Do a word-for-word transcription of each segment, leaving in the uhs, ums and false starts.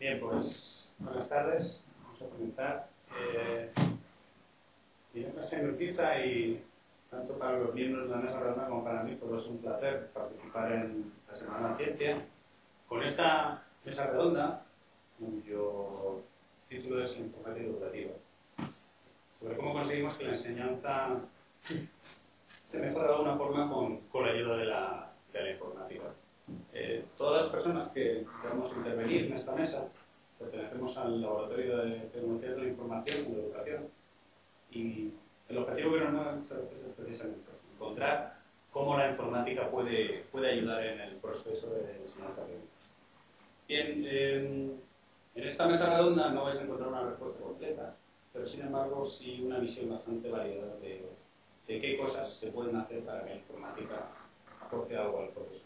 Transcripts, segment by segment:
Bien, pues buenas tardes. Vamos a comenzar. Eh, mi nombre es Jaime Urquiza y tanto para los miembros de la mesa redonda como para mí pues es un placer participar en la Semana de la Ciencia con esta mesa redonda cuyo título es Informática Educativa, sobre cómo conseguimos que la enseñanza se mejore de alguna forma con, con la ayuda de la, de la informática. Eh, todas las personas que vamos a intervenir en esta mesa pertenecemos al Laboratorio de Tecnologías de la Información y de Educación, y el objetivo que nos mueve muchas veces es precisamente encontrar cómo la informática puede, puede ayudar en el proceso de enseñanza académica. Bien, eh, en esta mesa redonda no vais a encontrar una respuesta completa, pero sin embargo sí una visión bastante variada de, de qué cosas se pueden hacer para que la informática aporte algo al proceso.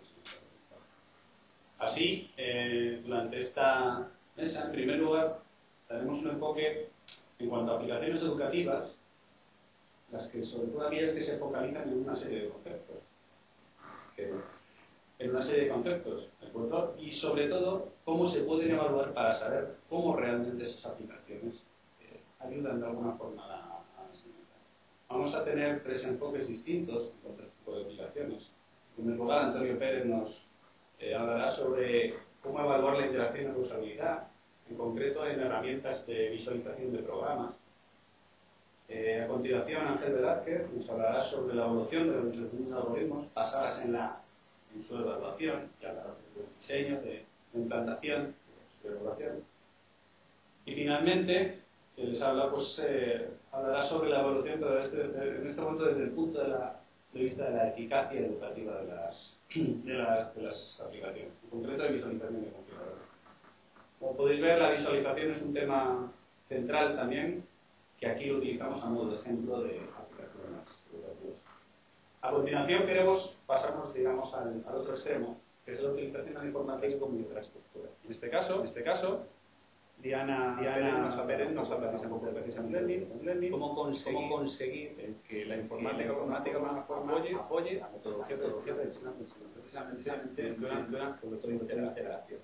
Así, eh, durante esta mesa, en primer lugar, tenemos un enfoque en cuanto a aplicaciones educativas, las que, sobre todo aquellas que se focalizan en una serie de conceptos, que, en una serie de conceptos, ¿de acuerdo? Y sobre todo, cómo se pueden evaluar para saber cómo realmente esas aplicaciones eh, ayudan de alguna forma a la, a la enseñanza. Vamos a tener tres enfoques distintos en cuanto a este tipo de aplicaciones. En primer lugar, Antonio Pérez nos Eh, hablará sobre cómo evaluar la interacción de usabilidad, en concreto en herramientas de visualización de programas. Eh, a continuación, Ángel Velázquez nos hablará sobre la evolución de los distintos algoritmos basadas en, la, en su evaluación, y hablará de diseño, de, de implantación, de su evaluación. Y finalmente, les habla, pues, eh, hablará sobre la evolución, pero este, de, en este momento desde el punto de, la, de vista de la eficacia educativa de las De las, de las aplicaciones, en concreto de visualización de configuradores. Como podéis ver, la visualización es un tema central también, que aquí lo utilizamos a modo de ejemplo de aplicaciones educativas. A continuación queremos pasarnos, digamos, al, al otro extremo, que es la utilización de la informática como infraestructura. En este caso, en este caso Diana, Diana Pérez nos habla precisamente de learning, cómo conseguir, cómo conseguir que la informática automática apoye, apoye a metodología de precisamente durante sobre todo de la integración.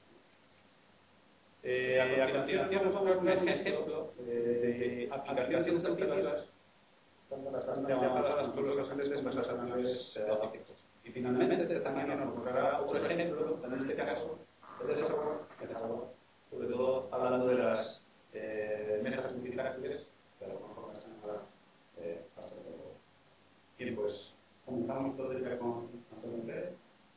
Eh, a continuación vamos a ver un ejemplo de aplicaciones educativas bastante avanzadas con los docentes más asesoradores pedagógicos. Y finalmente también nos mostrará otro ejemplo, en este caso, de desarrollo, sobre todo hablando de las eh, mesas multitáctiles, que a lo mejor están ahora eh, bastante poco. Bien, pues comenzamos entonces ya con Antonio Pérez.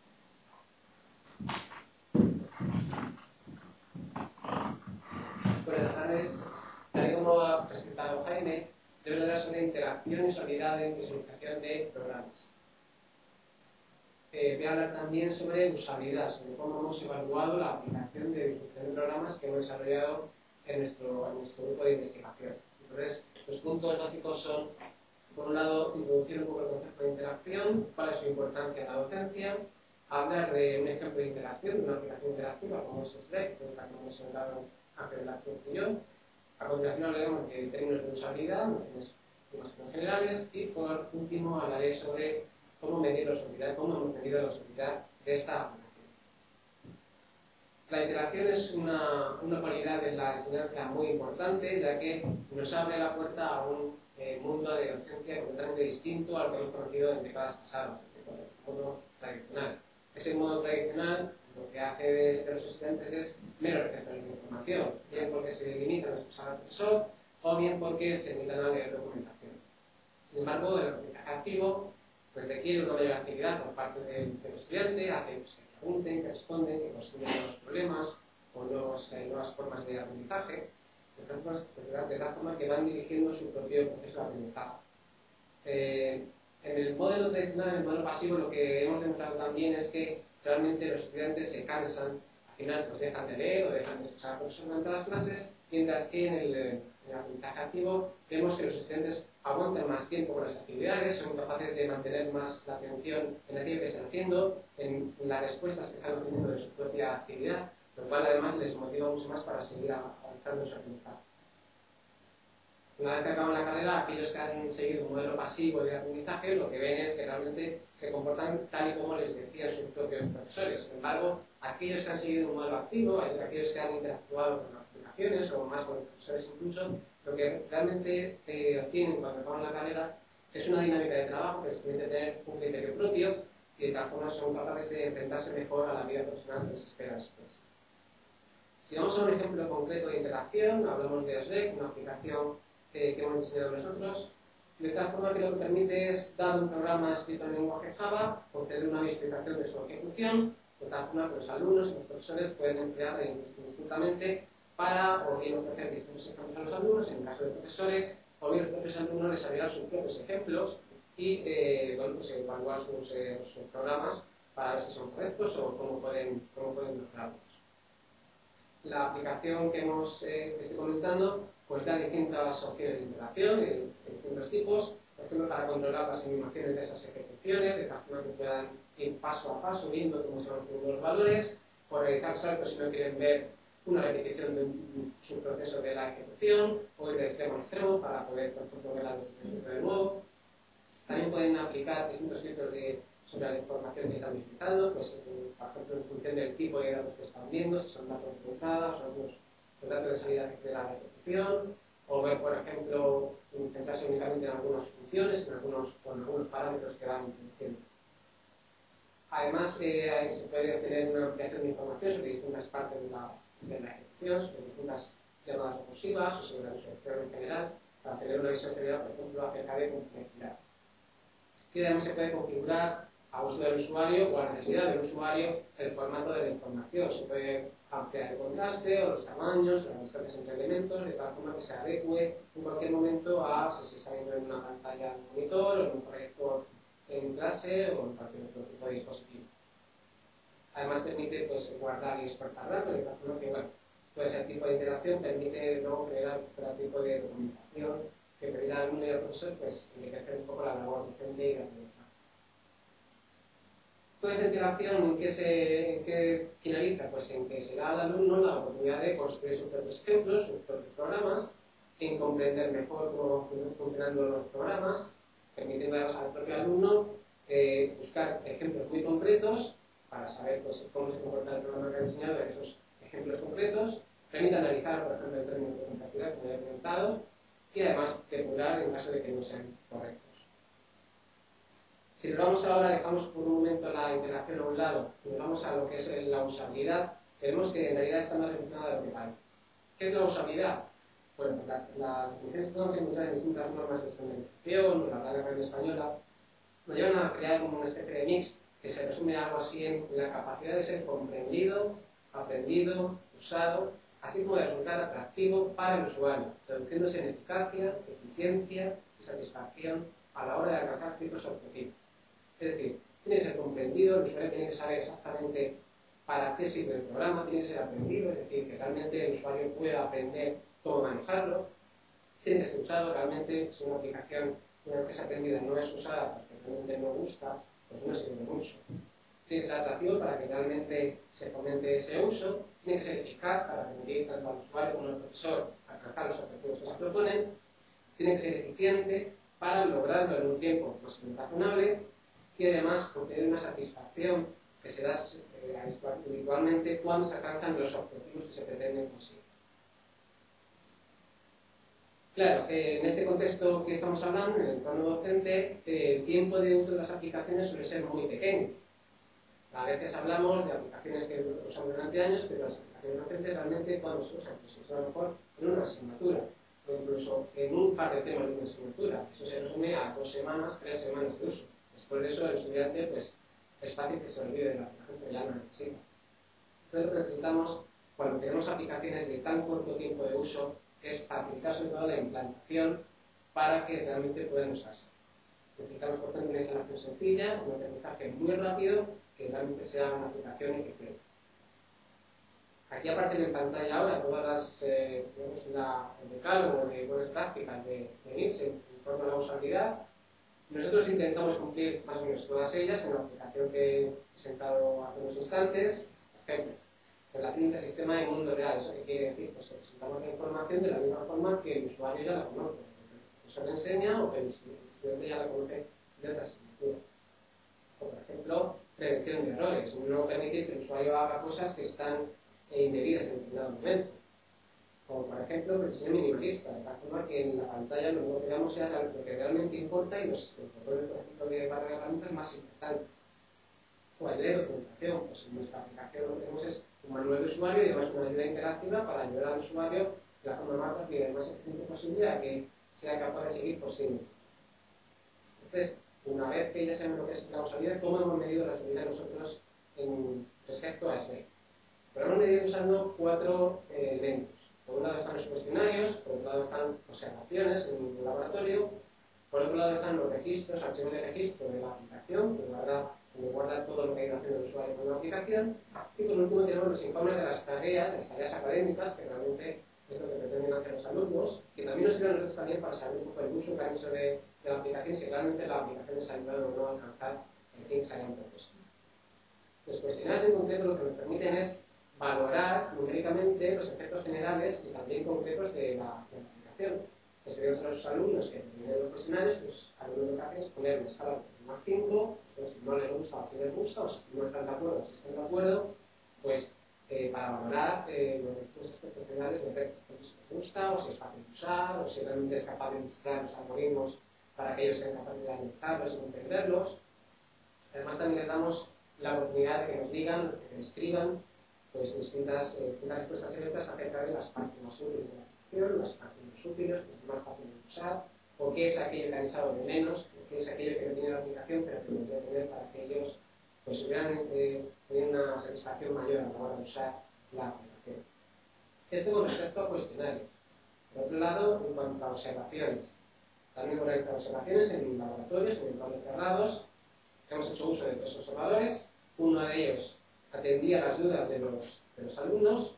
Buenas tardes. Tal y como ha presentado Jaime, yo voy a hablar sobre interacción y usabilidad en visualización de programas. Eh, voy a hablar también sobre usabilidad, sobre cómo hemos evaluado la aplicación de visualización de programas que hemos desarrollado en nuestro, en nuestro grupo de investigación. Entonces, los puntos básicos son, por un lado, introducir un poco el concepto de interacción, cuál es su importancia en la docencia, hablar de un ejemplo de interacción, de una aplicación interactiva como es Slack, que es la que hemos hablado Ángel Velázquez y yo. A continuación hablaremos de términos de usabilidad, nociones más generales, y por último hablaré sobre cómo medir la usabilidad, cómo hemos medido la usabilidad de esta aplicación. La interacción es una, una cualidad de la enseñanza muy importante, ya que nos abre la puerta a un eh, mundo de docencia completamente distinto al que hemos conocido en décadas pasadas, el modo tradicional. Ese modo tradicional lo que hace de, de los estudiantes es menos receptores de información, bien porque se limitan a escuchar al profesor o bien porque se limitan a leer documentación. Sin embargo, el aprendizaje activo pues, requiere una mayor actividad por parte del, del estudiante, hace pues, que pregunten, que responden, que construyan nuevos problemas o nuevos, eh, nuevas formas de aprendizaje, de tal, forma, de tal forma que van dirigiendo su propio proceso de aprendizaje. Eh, en el modelo tradicional, en el modelo pasivo, lo que hemos demostrado también es que realmente los estudiantes se cansan, al final pues dejan de leer o dejan de escuchar al profesor durante las clases, mientras que en el, en el aprendizaje activo vemos que los estudiantes aguantan más tiempo con las actividades, son capaces de mantener más la atención en aquello que están haciendo, en, en las respuestas que están obteniendo de su propia actividad, lo cual además les motiva mucho más para seguir avanzando en su aprendizaje. Una vez que acaban la carrera, aquellos que han seguido un modelo pasivo de aprendizaje, lo que ven es que realmente se comportan tal y como les decían sus propios profesores. Sin embargo, aquellos que han seguido un modelo activo, aquellos que han interactuado con las aplicaciones o más con los profesores incluso, lo que realmente eh, obtienen cuando acaban la carrera es una dinámica de trabajo que les permite tener un criterio propio y de tal forma son capaces de enfrentarse mejor a la vida personal que les espera después. Si vamos a un ejemplo concreto de interacción, hablamos de Slack, una aplicación eh, que hemos diseñado nosotros, de tal forma que lo que permite es dar un programa escrito en lenguaje Java, conceder una explicación de su ejecución, de tal forma que los alumnos y los profesores pueden emplear indistintamente para o bien ofrecer distintos ejemplos a los alumnos, en el caso de profesores, o bien los propios alumnos desarrollar sus propios ejemplos y eh, bueno, pues, evaluar sus, eh, sus programas para ver si son correctos o cómo pueden, cómo pueden mejorarlos. La aplicación que hemos eh, que estoy comentando pues da distintas opciones de interacción de, de distintos tipos, por ejemplo para controlar las animaciones de esas ejecuciones, de tal forma que puedan ir paso a paso viendo cómo se van haciendo los valores, o realizar saltos si no quieren ver una repetición de un subproceso de la ejecución, o ir de extremo a extremo para poder, por ejemplo, ver la descripción de nuevo. También pueden aplicar distintos filtros de, sobre la información que están utilizando, pues, eh, por ejemplo, en función del tipo de datos que están viendo, si son datos de entrada, son los, los datos de salida de la ejecución, o ver, por ejemplo, centrarse únicamente en algunas funciones, en algunos, con algunos parámetros que van introduciendo. Además, eh, se puede obtener una ampliación de información sobre distintas partes de la, de la ejecución, sobre distintas llamadas recursivas o sobre la ejecución en general, para tener una visión general, por ejemplo, acerca de complejidad. Y además se puede configurar a uso del usuario o a necesidad del usuario el formato de la información. Se puede ampliar el contraste o los tamaños, las distancias entre elementos, de tal forma que se adecue en cualquier momento a si se está viendo en una pantalla de monitor o en un proyector en clase o en cualquier otro tipo de dispositivo. Además permite pues, guardar y exportar datos, de tal forma que bueno, todo ese tipo de interacción permite luego crear otro tipo de documentación que permita al alumno y al profesor pues, enriquecer un poco la labor docente y la aprendizaje. Toda esa interacción, ¿en qué, se, ¿en qué finaliza? Pues en que se da al alumno la oportunidad de construir sus propios ejemplos, sus propios programas, en comprender mejor cómo van funcionando los programas, permitiendo al propio alumno eh, buscar ejemplos muy concretos para saber pues, cómo se comporta el programa que ha diseñado en esos ejemplos concretos, permite analizar, por ejemplo, el término de complejidad, como ya he comentado, y además depurar en caso de que no sean correctos. Si nos vamos ahora, dejamos por un momento la interacción a un lado y nos vamos a lo que es la usabilidad, vemos que en realidad está más relacionada de lo que parece. ¿Qué es la usabilidad? Bueno, las la definiciones que podemos encontrar en distintas normas de estandarización o la Real Academia Española nos llevan a crear como una especie de mix que se resume algo así en la capacidad de ser comprendido, aprendido, usado, así como de resultar atractivo para el usuario, reduciéndose en eficacia, eficiencia y satisfacción a la hora de alcanzar ciertos objetivos. Es decir, tiene que ser comprendido, el usuario tiene que saber exactamente para qué sirve el programa, tiene que ser aprendido, es decir, que realmente el usuario pueda aprender cómo manejarlo, tiene que ser usado, realmente si una aplicación, una vez que es aprendida, no es usada porque realmente no gusta, pues no sirve mucho. Tiene que ser atractivo para que realmente se fomente ese uso, tiene que ser eficaz para permitir tanto al usuario como al profesor alcanzar los objetivos que se proponen, tiene que ser eficiente para lograrlo en un tiempo más razonable y además obtener una satisfacción que se da eh, habitualmente cuando se alcanzan los objetivos que se pretenden conseguir. Claro, eh, en este contexto que estamos hablando, en el entorno docente, eh, el tiempo de uso de las aplicaciones suele ser muy pequeño. A veces hablamos de aplicaciones que usamos durante años, pero las aplicaciones docentes realmente cuando se usan, pues a lo mejor en una asignatura, o incluso en un par de temas de una asignatura. Eso se resume a dos semanas, tres semanas de uso. Después de eso, el estudiante pues, es fácil que se olvide de la aplicación, pero ya no necesita. Entonces, lo que necesitamos, cuando tenemos aplicaciones de tan corto tiempo de uso, es facilitar sobre todo la implantación para que realmente puedan usarse. Necesitamos, por ejemplo, una instalación sencilla, un aprendizaje muy rápido, que realmente sea una aplicación eficiente. Aquí aparecen en pantalla ahora todas las, eh, digamos, la, el decálogo de buenas prácticas de, de N I T S en, en torno a la usabilidad. Nosotros intentamos cumplir más o menos todas ellas en la aplicación que he presentado hace unos instantes. Por ejemplo, relación entre sistema y mundo real. ¿Eso qué quiere decir? Pues que presentamos la información de la misma forma que el usuario ya la conoce, que el profesor le enseña o que el estudiante ya la conoce de otras asignaturas. O, por ejemplo, prevención de errores. No permitir que el usuario haga cosas que están indebidas en determinado momento. Como, por ejemplo, el diseño minimalista, de tal forma que en la pantalla lo único que veamos sea lo que realmente importa y los botones, por ejemplo, de barra de herramientas más importantes. O el de documentación, pues en nuestra aplicación lo que tenemos es un manual de usuario y además una ayuda interactiva para ayudar al usuario de la forma más rápida y más eficiente posible a que sea capaz de seguir por sí mismo. Entonces, una vez que ya sabemos lo que es la usabilidad, ¿cómo hemos medido la usabilidad nosotros en respecto a S B? Pero hemos medido usando cuatro eh, elementos. Por un lado están los cuestionarios, por otro lado están observaciones en el laboratorio, por otro lado están los registros, archivos de registro de la aplicación, que guarda, que guarda todo lo que ha ido haciendo el usuario con la aplicación, y por último tenemos los informes de las tareas, las tareas académicas, que realmente es lo que pretenden hacer los alumnos, que también nos sirven a nosotros también para saber un poco el uso que han hecho de, de la aplicación, si realmente la aplicación les ha ayudado o no a alcanzar el fin que se hayan propuesto. Los cuestionarios en concreto lo que nos permiten es valorar numéricamente los efectos generales y también concretos de la, de la aplicación. Estudiamos a los alumnos que terminan los cuestionarios, los alumnos lo que hacen es poner una escala de más cinco, si no les gusta o si les gusta, o si no están de acuerdo o si están de acuerdo, pues eh, para valorar eh, los efectos generales de ver si les gusta o si es fácil de usar o si realmente es capaz de ilustrar los algoritmos para que ellos sean capaces de analizarlos y comprenderlos. Además también les damos la oportunidad de que nos digan, que nos escriban pues distintas, eh, distintas respuestas abiertas acerca de las partes más útiles de la aplicación, las partes menos útiles, las más fáciles de usar, o qué es aquello que han echado de menos, o qué es aquello que no tiene la aplicación, pero que debería tener para que ellos pues, hubieran eh, tenido una satisfacción mayor a la hora de usar la aplicación. Esto con respecto a cuestionarios. Por otro lado, en cuanto a observaciones, también hemos realizado observaciones en laboratorios, en entornos cerrados. Hemos hecho uso de tres observadores. Uno de ellos atendía las dudas de los, de los alumnos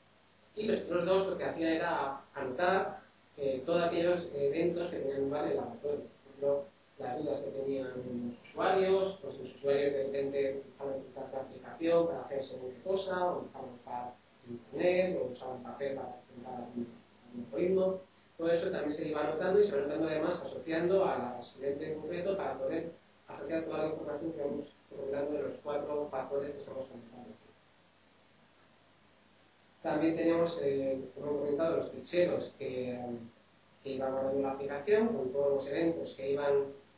y los otros dos lo que hacían era anotar eh, todos aquellos eventos que tenían lugar en el laboratorio. Por ejemplo, las dudas que tenían los usuarios, pues los usuarios de repente empezaban a utilizar la aplicación para hacer según qué cosa, o empezaban a usar internet, o usaban papel para presentar algún, algún algoritmo. Todo eso también se iba anotando y se iba anotando además asociando a la residente en concreto para poder asociar toda la información que vamos recopilando de los cuatro factores que estamos comentando. También tenemos, eh, como he comentado, los ficheros que, que iban guardando la aplicación con todos los eventos que iban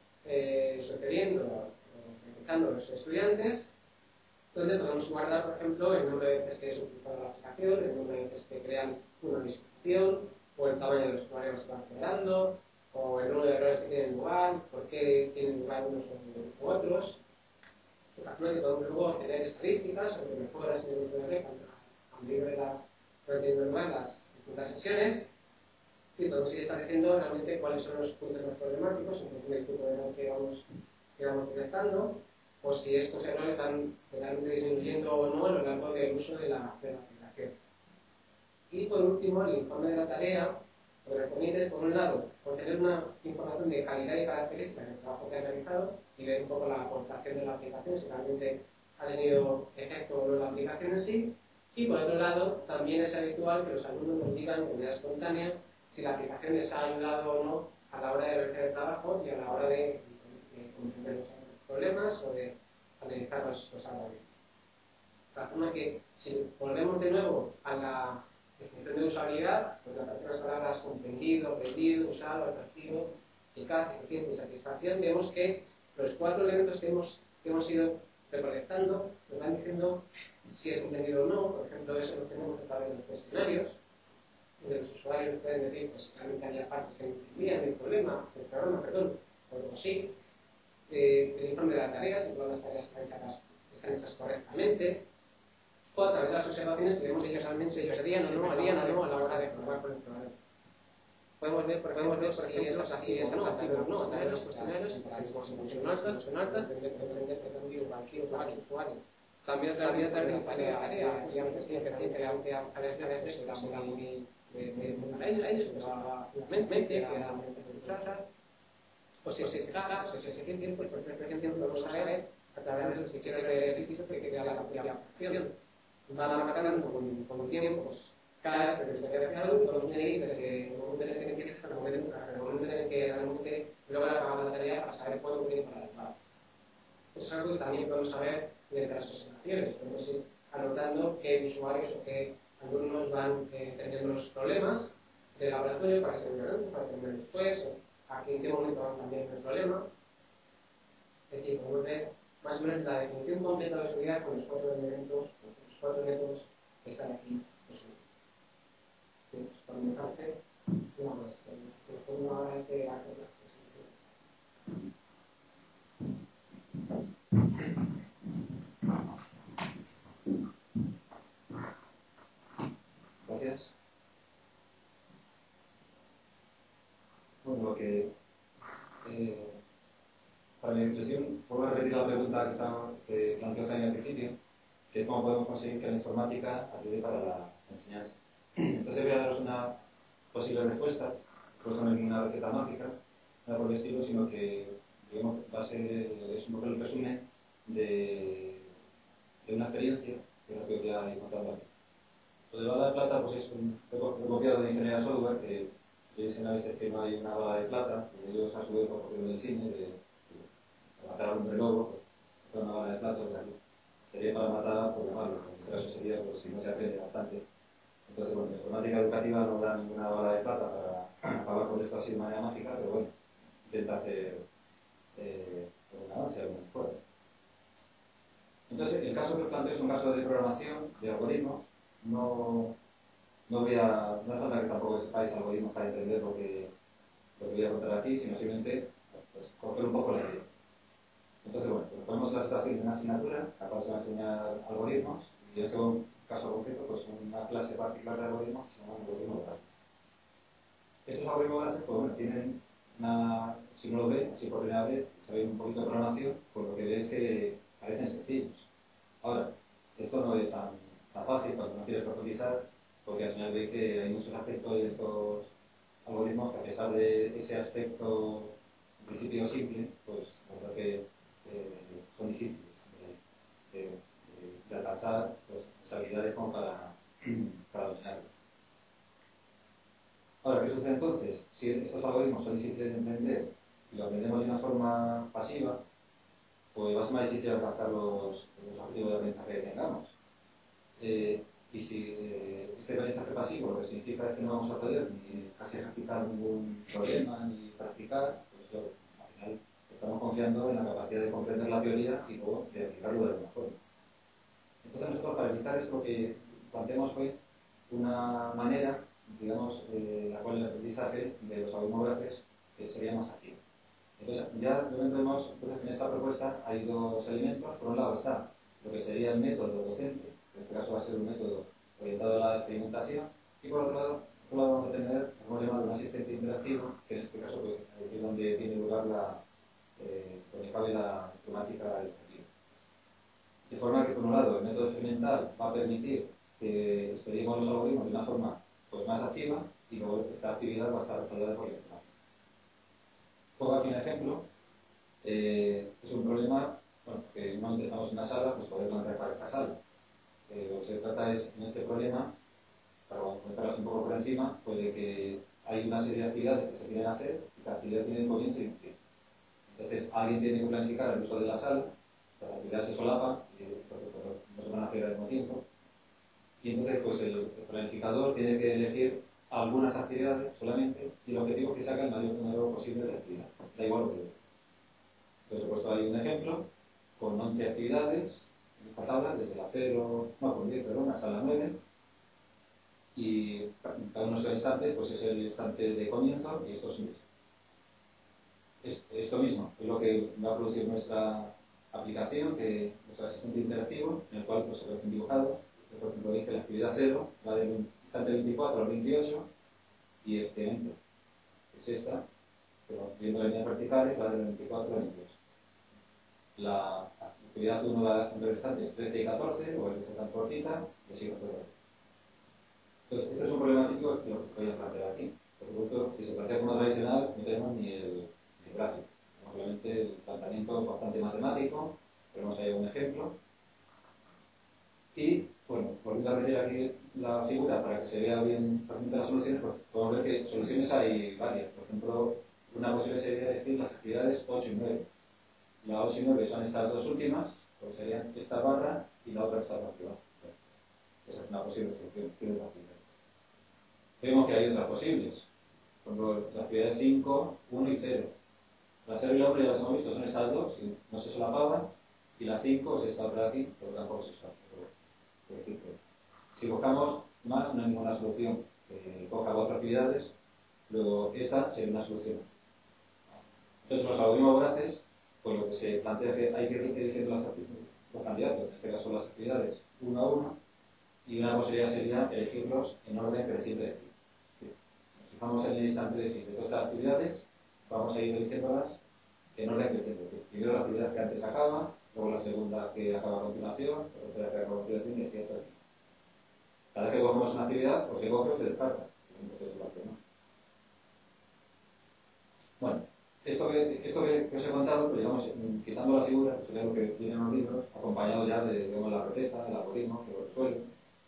eh, sucediendo o realizando los estudiantes, donde podemos guardar, por ejemplo, el número de veces que es utilizado la aplicación, el número de veces que crean una disposición, o el tamaño de los problemas que se van generando, o el número de errores que tienen lugar, por qué tienen lugar unos u otros. De tal forma que podemos luego obtener estadísticas sobre mejoras en el uso de red a medida de las que van teniendo lugar las distintas sesiones, y podemos ir estableciendo realmente cuáles son los puntos más problemáticos en función del tipo de error que vamos, que vamos detectando, o si estos errores van realmente disminuyendo o no a lo largo del uso de la, de la aplicación. Y por último, el informe de la tarea, lo que nos permite es, por un lado, obtener una información de calidad y características del trabajo que han realizado y ver un poco la aportación de la aplicación, si realmente ha tenido efecto o no la aplicación en sí. Y por otro lado, también es habitual que los alumnos nos digan de manera espontánea si la aplicación les ha ayudado o no a la hora de realizar el trabajo y a la hora de, de comprender los problemas o de analizar los, los algoritmos. De tal forma que, si volvemos de nuevo a la definición de usabilidad, pues aparecen las palabras comprendido, aprendido, usado, atractivo, eficaz, eficiente y satisfacción, vemos que los cuatro elementos que hemos, que hemos ido recolectando nos van diciendo si es comprendido o no. Por ejemplo, eso lo tenemos a través de los cuestionarios, donde los usuarios pueden decir pues, que realmente había partes que no entendían el problema, el programa, perdón, o sí. Eh, el informe de la tarea, si todas las tareas están hechas, están hechas correctamente, o a través de las observaciones si vemos ellos realmente ellos harían o no, harían o no a la hora de jugar con el programa. Podemos ver, por ejemplo, ver, por ejemplo si es atractivo o no a través de los cuestionarios, si son altas, son altas, depende de este cambio para el usuario. También a través de la tarea, digamos que aunque a veces era muy para ellos, pues mente, que era mente usada, o si se caga, o si se siente tiempo, pues prefieren tiempo lo vamos a ver a través de los ficheros de ejercicios que crea la aplicación. van marcando con, con el tiempo, pues cada vez que se hace algo, podemos medir desde el momento en el que empieza hasta el momento, hasta el momento en el que realmente logra acabar la tarea para saber cuándo tiene para acabar. Eso es algo que también podemos saber desde las observaciones. Podemos ir anotando qué usuarios o qué alumnos van eh, teniendo los problemas del laboratorio para ser antes, para terminar después, o aquí en qué momento van cambiando el problema. Es decir, podemos ver más o menos la definición completa de seguridad con los cuatro elementos, con los cuatro métodos que están aquí posibles. Pues por mi parte, nada más. El fondo ahora es de hacer las cosas. Gracias. Bueno, lo que eh, para mi reflexión, vuelvo a repetir la pregunta que, estaba, que planteó Jaime al principio, que es cómo podemos conseguir que la informática ayude para la enseñanza. Entonces voy a daros una posible respuesta, pues no es ninguna receta mágica, nada por el estilo, sino que digamos, va a ser, es un poco el resumen de, de una experiencia que es lo que voy a ir contando aquí. Lo de bala de plata pues es un poco copiado de ingeniería de software, que dicen a veces que no hay una bala de plata, y ellos a su vez por copio del cine, de, de matar a un hombre lobo, pues es una bala de plata, o sea, sería para matar por llamarlo, en este caso sería pues, si no se aprende bastante. Entonces, bueno, la informática educativa no da ninguna bala de plata para acabar con esto así de manera mágica, pero bueno, intenta hacer eh, un avance, algún esfuerzo. Entonces, el caso que os planteo es un caso de programación, de algoritmos. No, no voy a, no hace falta que tampoco sepáis algoritmos para entender lo que, lo que voy a contar aquí, sino simplemente pues, coger un poco la idea. Entonces, bueno, pues ponemos la situación de una asignatura, la cual se va a enseñar algoritmos, y en este caso concreto, pues una clase particular de algoritmos que se llama algoritmos gráficos. Estos algoritmos gráficos, pues, bueno, tienen una, si no lo ve, así por primera vez, sabéis un poquito de programación, pues lo que veis que parecen sencillos. Ahora, esto no es tan, tan fácil cuando no quieres profundizar, porque al final ve que hay muchos aspectos de estos algoritmos que a pesar de ese aspecto en principio simple, pues la verdad que eh, son difíciles de, de, de, de alcanzar pues, esas habilidades como para, para dominarlos. Ahora, ¿qué sucede entonces? Si estos algoritmos son difíciles de entender y los aprendemos de una forma pasiva, pues va a ser más difícil alcanzar los, los objetivos de aprendizaje que tengamos. Eh, y si eh, este aprendizaje pasivo lo que significa es que no vamos a poder ni casi ejercitar ningún problema ni practicar, pues claro, al final estamos confiando en la capacidad de comprender la teoría y luego de aplicarlo de alguna forma. Entonces nosotros para evitar esto lo que planteamos fue una manera, digamos, eh, la cual el aprendizaje de los algoritmos gráficos eh, sería más activo. Entonces, ya vemos, entonces en esta propuesta hay dos elementos. Por un lado está lo que sería el método docente, en este caso va a ser un método orientado a la experimentación, y por otro lado, por otro lado vamos a tener, hemos llamado un asistente interactivo, que en este caso pues, es donde tiene lugar la, eh, donde cabe la temática educativa. De forma que, por un lado, el método experimental va a permitir que estudiemos los algoritmos de una forma pues, más activa, y luego esta actividad va a estar respaldada por la informática. Pongo aquí un ejemplo. Eh, es un problema, bueno, que normalmente estamos en una sala, pues poder plantear para esta sala. Eh, lo que se trata es, en este problema, para comentarlos un poco por encima, pues de que hay una serie de actividades que se quieren hacer y cada actividad tiene un comienzo y un fin. Entonces, alguien tiene que planificar el uso de la sala, las actividades se solapan y pues, pues, no se van a hacer al mismo tiempo. Y entonces, pues el, el planificador tiene que elegir algunas actividades solamente y el objetivo es que se haga el mayor número posible de actividades. Da igual lo que diga. Entonces he puesto ahí un ejemplo con once actividades en esta tabla, desde la cero, no, con diez, perdón, hasta la nueve. Y cada uno de esos instantes pues es el instante de comienzo y esto es un es, esto mismo es lo que va a producir nuestra aplicación, que nuestro asistente interactivo, en el cual pues, se producen dibujados. Por ejemplo, veis que la actividad cero va del instante veinticuatro al veintiocho y efectivamente es esta, pero viendo las líneas verticales va del veinticuatro al veintiocho. La actividad uno va en restantes trece y catorce, o es tan cortita, y así por todo. Entonces, este es un problema típico que lo que se podía plantear aquí. Por supuesto, si se plantea de forma tradicional, no tenemos ni el, ni el gráfico. Obviamente, el planteamiento bastante matemático, tenemos ahí un ejemplo. Y, bueno, la figura para que se vea bien las soluciones, pues podemos ver que soluciones hay varias. Por ejemplo, una posible sería decir las actividades ocho y nueve. La ocho y nueve son estas dos últimas, pues serían esta barra y la otra esta barra. Esa es una posible solución de las actividades. Vemos que hay otras posibles. Por ejemplo, las actividades cinco, uno y cero. La cero y la uno ya las hemos visto, son estas dos, y no se solapaban. Y la cinco es esta otra de aquí, pero tampoco se solapa. Si buscamos más, no hay ninguna solución que coja cuatro actividades, luego esta sería una solución. Entonces, los algoritmos voraces, pues lo que se plantea es que hay que ir eligiendo los, los candidatos, en este caso las actividades, uno a uno, y una posibilidad sería elegirlos en orden creciente de fin. Si fijamos en el instante de fin de todas estas actividades, vamos a ir eligiéndolas en orden creciente de fin. Primero la actividad que antes acaba, luego la segunda que acaba a continuación, la tercera que acaba a continuación y así hasta aquí. Cada vez que cogemos una actividad, pues se coge o se descarta. Bueno, esto que, esto que, que os he contado, pues digamos, quitando la figura, que sería lo que vienen los libros, acompañado ya de digamos, la receta, el algoritmo, que lo resuelve,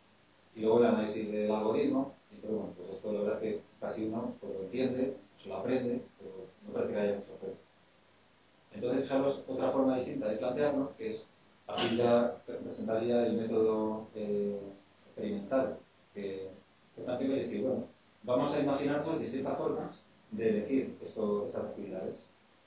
y luego el análisis del algoritmo, y pero bueno, pues esto la verdad es que casi uno pues, lo entiende, se lo aprende, pero no parece que haya mucho juego. Entonces, fijaros otra forma distinta de plantearlo, que es, aquí ya presentaría el método eh, experimental que, que planteo, es decir, bueno, vamos a imaginarnos distintas formas de elegir esto, estas actividades.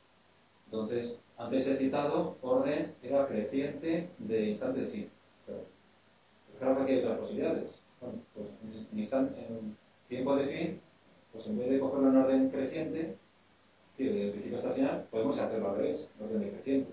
Entonces, antes he citado orden era creciente de instante de fin. Claro que aquí hay otras posibilidades. Bueno, pues en, en, instante, en tiempo de fin, pues en vez de cogerlo en orden creciente, desde el principio hasta el final, podemos hacerlo al revés, en orden decreciente.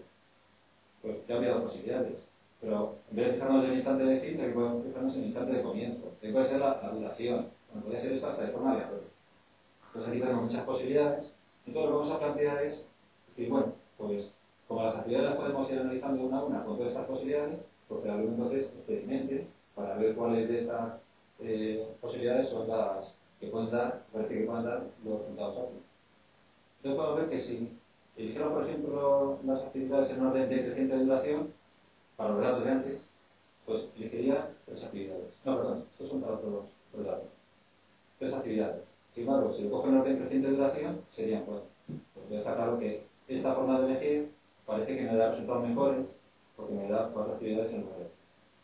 Pues ya habría dos posibilidades. Pero en vez de fijarnos en el instante de fin, también podemos fijarnos en el instante de comienzo. Que puede ser la, la duración. Bueno, podría ser esto hasta de forma aleatoria. Pues aquí tenemos muchas posibilidades. Entonces lo que vamos a plantear es decir, bueno, pues como las actividades las podemos ir analizando una a una con todas estas posibilidades, pues que algún entonces experimente para ver cuáles de estas eh, posibilidades son las que pueden dar, parece que pueden dar los resultados óptimos. Entonces podemos ver que si eligiéramos, por ejemplo, las actividades en orden decreciente de duración, para los datos de antes, pues elegiría tres actividades. No, perdón, estos son para otros, otros datos. Tres actividades. Sin embargo, si lo cojo en orden creciente de duración, serían cuatro. Porque está claro que esta forma de elegir parece que me da resultados mejores porque me da cuatro actividades en lugar de tres.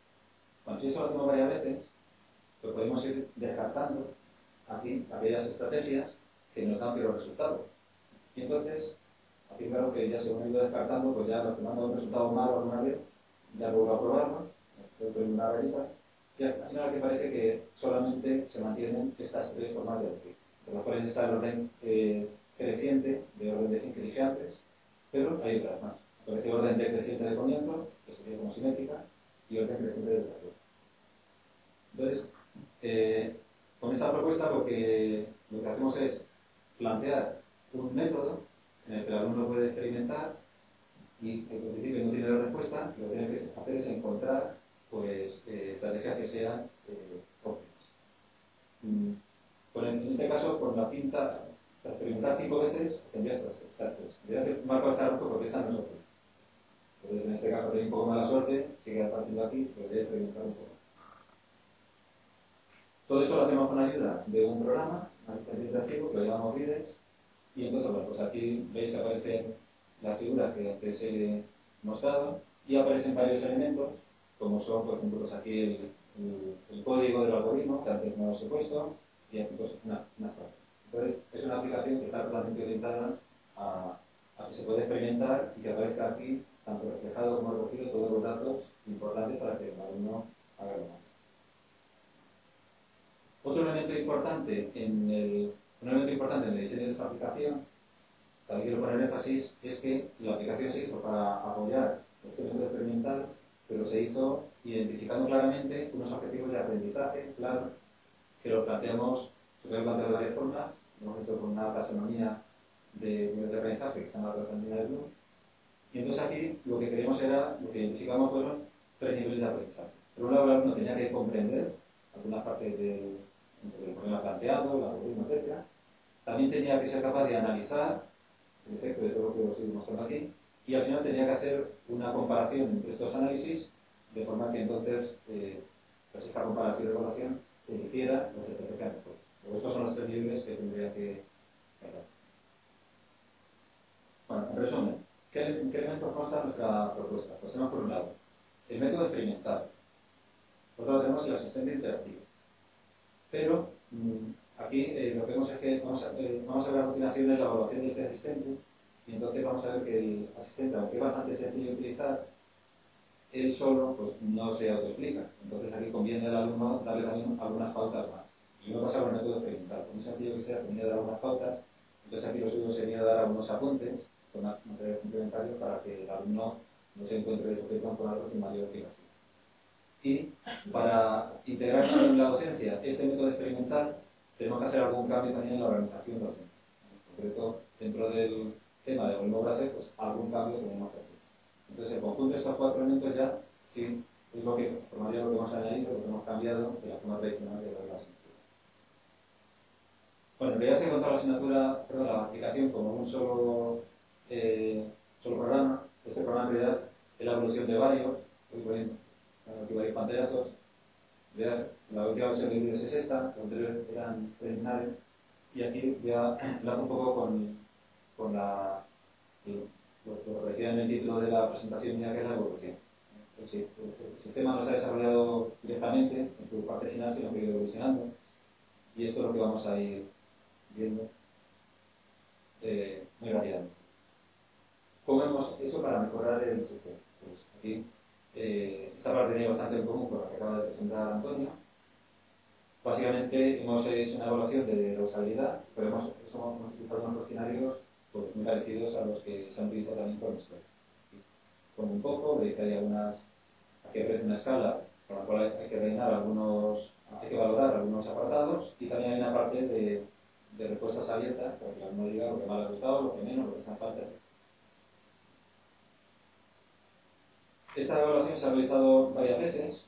Bueno, si eso lo hacemos varias veces, pues podemos ir descartando aquí aquellas estrategias que nos dan peor resultados. Y entonces, aquí claro que ya según he ido descartando, pues ya los que me han dado un resultado malo alguna vez, ya vuelvo a probarlo, voy poniendo una rayita, y al final que parece que solamente se mantienen estas tres formas de elegir, de las cuales está el orden eh, creciente, de orden de fin que dije antes, pero hay otras más. Aparece orden decreciente de comienzo, que sería como simétrica, y orden creciente de duración. Entonces, eh, con esta propuesta lo que, lo que hacemos es plantear un método en el que el alumno puede experimentar y que en principio no tiene la respuesta, lo que tiene que hacer es encontrar pues, eh, estrategias que sean eh, óptimas. Mm, en este caso, con la pinta, para experimentar cinco veces, tendría estas, estas tres. Voy a hacer un marco de esta porque esta no es óptima. Entonces, en este caso, tengo un poco mala suerte, sigue apareciendo aquí, pero voy a experimentar un poco. Todo esto lo hacemos con ayuda de un programa, una licencia interactivo, que lo llamamos Vides, y entonces, bueno, pues aquí veis que aparecen las figuras que antes he mostrado, y aparecen varios elementos, como son, por ejemplo, pues aquí el, el, el código del algoritmo, que antes no os he puesto, y aquí pues una, una frase. Entonces, es una aplicación que está totalmente orientada a, a que se puede experimentar y que aparezca aquí, tanto reflejado como recogido, todos los datos importantes para que el alumno haga lo más. Otro elemento importante en el, un elemento importante en el diseño de esta aplicación, que aquí quiero poner énfasis, es que la aplicación se hizo para apoyar este método experimental, pero se hizo identificando claramente unos objetivos de aprendizaje, claro, que los planteamos, se pueden plantear de varias formas, lo hemos hecho con una taxonomía de niveles de aprendizaje que se llama la taxonomía de Bloom, y entonces aquí lo que queremos era, lo que identificamos fueron tres niveles de aprendizaje. Por un lado, el alumno tenía que comprender algunas partes del el problema planteado, el algoritmo, etcétera. También tenía que ser capaz de analizar el efecto de todo lo que os estoy mostrando aquí, y al final tenía que hacer una comparación entre estos análisis, de forma que entonces eh, pues esta comparación y evaluación método experimental. Por otro lado tenemos el asistente interactivo. Pero mmm, aquí eh, lo que vemos es que vamos a, eh, vamos a ver a continuación la evaluación de este asistente, y entonces vamos a ver que el asistente, aunque es bastante sencillo de utilizar, él solo pues, no se autoexplica. Entonces aquí conviene al alumno darle también algunas pautas más. Y luego pasa con el método experimental. Por muy sencillo que sea, conviene dar algunas pautas. Entonces aquí lo suyo sería dar algunos apuntes con material complementario para que el alumno no se encuentre sujeto con algo sin mayor explicación. Y para integrar en la docencia este método experimental, tenemos que hacer algún cambio también en la organización docente. En concreto, dentro del tema de algoritmo Brace, pues algún cambio tenemos que hacer. Entonces, el conjunto de estos cuatro elementos ya sí es lo que formaría lo que hemos añadido, lo que hemos cambiado de la forma tradicional de la asignatura. Bueno, en realidad se encontrado la asignatura, perdón, la aplicación como un solo, eh, solo programa. Este programa en realidad es la evolución de varios, hoy por ejemplo, aquí varios pantallazos. En realidad, la última versión de inglés es esta, los anteriores eran preliminares, y aquí ya enlazo un poco con, con la, lo que decía en el título de la presentación mía, que es la evolución. El, el sistema no se ha desarrollado directamente en su parte final, sino que ha ido evolucionando, y esto es lo que vamos a ir viendo eh, muy rápidamente. ¿Cómo hemos hecho para mejorar el sistema? Pues aquí eh, esta parte tiene bastante en común con la que acaba de presentar Antonio. Básicamente hemos hecho una evaluación de la usabilidad, pero hemos, hemos utilizado unos cuestionarios pues, muy parecidos a los que se han utilizado también con Escuela. Con un poco, veis que hay algunas, aquí aparece una escala con la cual hay que rellenar algunos, hay que valorar algunos apartados, y también hay una parte de, de respuestas abiertas para que el alumno diga lo que más le ha gustado, lo que menos, lo que está en falta. Esta evaluación se ha realizado varias veces,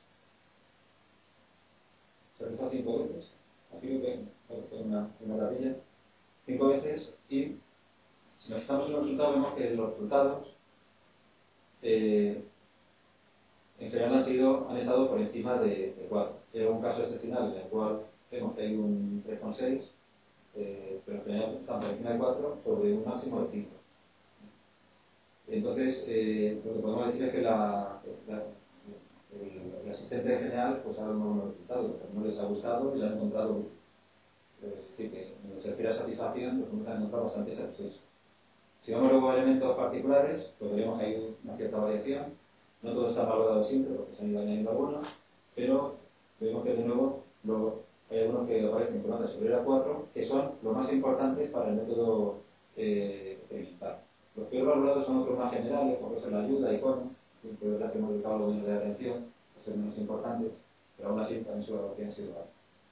se ha realizado cinco veces, aquí que es una, una maravilla, cinco veces, y si nos fijamos en los resultados vemos que los resultados eh, en general han, sido, han estado por encima de, de cuatro. Hay un caso excepcional en el cual vemos que hay un tres coma seis, eh, pero en general están por encima de cuatro sobre un máximo de cinco. Entonces, eh, lo que podemos decir es que la, la, el, el asistente en general pues, ha dado unos resultados, no les ha gustado y lo han encontrado útil. Es decir, que en el sentido de satisfacción pues, han encontrado bastante satisfechos. Si vamos luego a elementos particulares, pues veremos que hay una cierta variación. No todos están valorados siempre, porque se han ido añadiendo algunos, pero vemos que de nuevo luego hay algunos que aparecen con notas superior a cuatro, que son los más importantes para el método eh, experimental. Los peor valorados son otros más generales, como es la ayuda, icono, que es verdad que hemos dedicado algo menos de atención, que son menos importantes, pero aún así también su evaluación ha sido alta.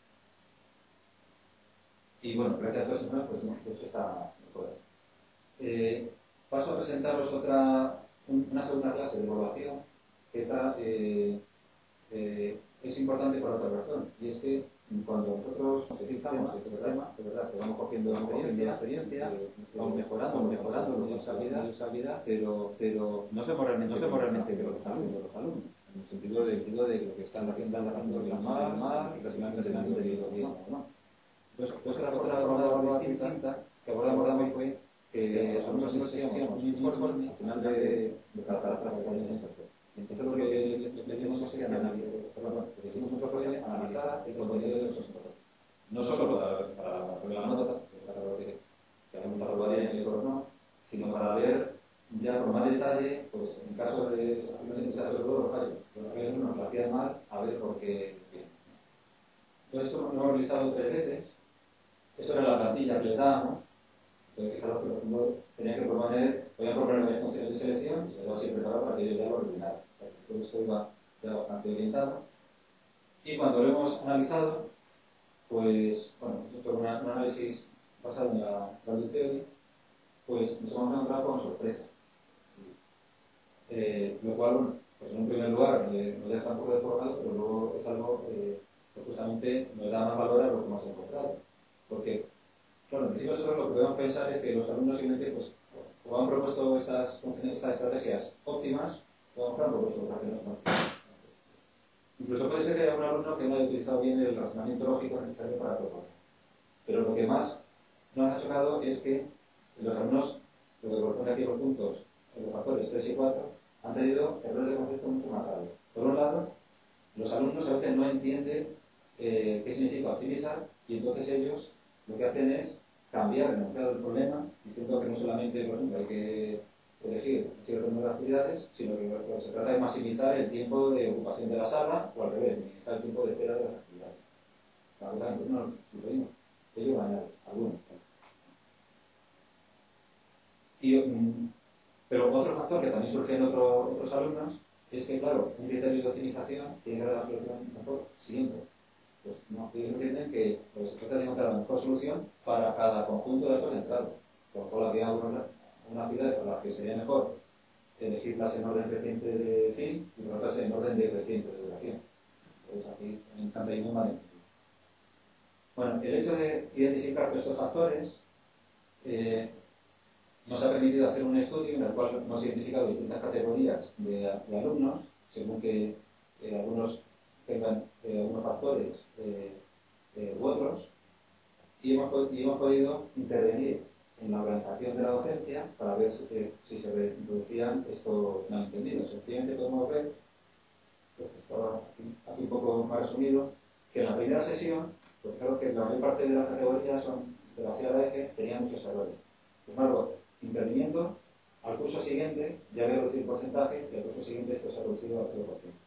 Y bueno, gracias a eso, pues, pues está mejorado. Eh, paso a presentaros otra, una segunda clase de evaluación, que esta eh, eh, es importante por otra razón, y es que cuando nosotros nos fijamos en este sistema, de verdad, que vamos cogiendo experiencia, experiencia eh, vamos mejorando, mejorando la usabilidad, usabilidad, pero, pero no somos realmente, no somos realmente de los alumnos, los alumnos, en el sentido de, de lo que están haciendo mal, mal, y personalmente no han entendido bien, ¿no? Entonces, otra forma distinta que abordamos hoy fue que los alumnos hacíamos un informe al final de, de cada práctica de orientación. Entonces lo que le pedimos es que analizar, perdón, lo que hicimos nosotros fue analizar el contenido de esos informes. No solo para, para, para la nota, para lo que queremos evaluar en el corno, sino para ver ya con más detalle, pues en caso de algunos interesados sobre todo los fallos, los fallos nos lo hacían mal, a ver por qué. Entonces esto lo hemos realizado tres veces. Esto era la plantilla que les dábamos. Entonces, fijaros que los alumnos tenían que proponer, podían proponer varias funciones de selección y se daba siempre preparado para que ellos ya lo ordenaran. Todo esto iba ya bastante orientado. Y cuando lo hemos analizado, pues, bueno, hemos hecho una, un análisis basado en la value theory, pues nos hemos encontrado con sorpresa. Eh, lo cual, bueno, pues en un primer lugar eh, nos deja un poco desformado, pero luego es algo eh, que justamente nos da más valor a lo que hemos encontrado. Porque, claro, en principio nosotros lo que podemos pensar es que los alumnos simplemente, pues, o han propuesto estas, estas estrategias óptimas, o han propuesto otras que no son óptimas. Incluso puede ser que haya un alumno que no haya utilizado bien el razonamiento lógico necesario para proponer. Pero lo que más nos ha chocado es que los alumnos, lo que corresponde aquí a los puntos, los factores tres y cuatro, han tenido errores de concepto mucho más graves. Por un lado, los alumnos a veces no entienden eh, qué significa optimizar y entonces ellos lo que hacen es cambiar el enunciado del problema, diciendo que no solamente, por ejemplo, hay que elegir un cierto número de actividades, sino que lo que se trata de maximizar el tiempo de ocupación de la sala o al revés, minimizar el tiempo de espera de las actividades. La cosa que no lo pedimos, ellos van a añadir, algunos. Y, um, pero otro factor que también surge en otro, otros alumnos es que, claro, un criterio de optimización tiene que dar la solución mejor siempre. Pues no, ellos entienden que pues, se trata de encontrar la mejor solución para cada conjunto de datos centrados. Por lo cual había una, una actividad para la que sería mejor elegirlas en orden creciente de fin y por otras en orden decreciente de duración. Entonces aquí también están teniendo un malentendido. Bueno, el hecho de identificar todos estos factores eh, nos ha permitido hacer un estudio en el cual hemos identificado distintas categorías de, de alumnos, según que eh, algunos tengan eh, algunos factores eh, eh, u otros, y hemos, y hemos podido intervenir en la organización de la docencia para ver si, eh, si se reproducían estos malentendidos. Efectivamente podemos ver, pues estaba aquí, aquí un poco más resumido, que en la primera sesión, pues claro que la mayor parte de las categorías son, de la C I A F tenían muchos errores. Sin embargo, interviniendo, al curso siguiente ya había reducido el porcentaje y al curso siguiente esto se ha reducido al cero por ciento.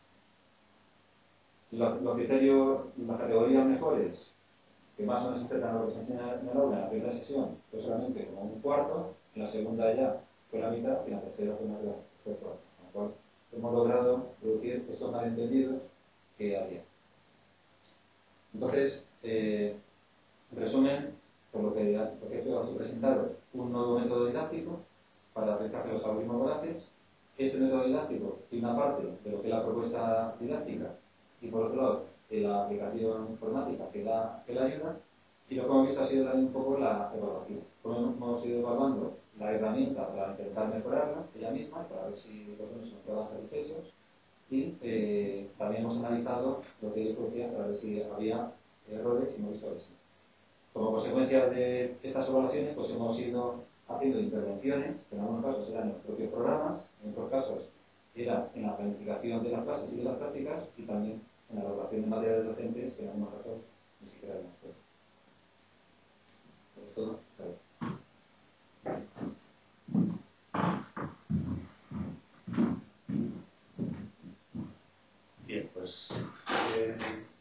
Los, los criterios, las categorías mejores, que más o menos se acercan a lo que se enseña en el aula en la primera sesión, fue solamente como un cuarto, en la segunda ya fue la mitad y en la tercera fue más de fue cuarto. Con lo cual hemos logrado reducir estos malentendidos que había. Entonces, eh, en resumen, por lo que, lo que he hecho es presentar un nuevo método didáctico para aplicar los algoritmos voraces. Este método didáctico tiene una parte de lo que es la propuesta didáctica y por otro lado de la aplicación informática que la, que la ayuda, y lo que hemos visto ha sido también un poco la evaluación. Como hemos ido evaluando la herramienta para intentar mejorarla ella misma, para ver si los alumnos nos quedaban satisfechos, y eh, también hemos analizado lo que ellos producían para ver si había errores y hemos visto que sí. Como consecuencia de estas evaluaciones, pues hemos ido haciendo intervenciones, que en algunos casos eran en los propios programas, en otros casos era en la planificación de las clases y de las prácticas, y también en la elaboración de materiales docentes, que en algunos casos ni siquiera eran los Por todo, ¿sabes? Bien, pues eh,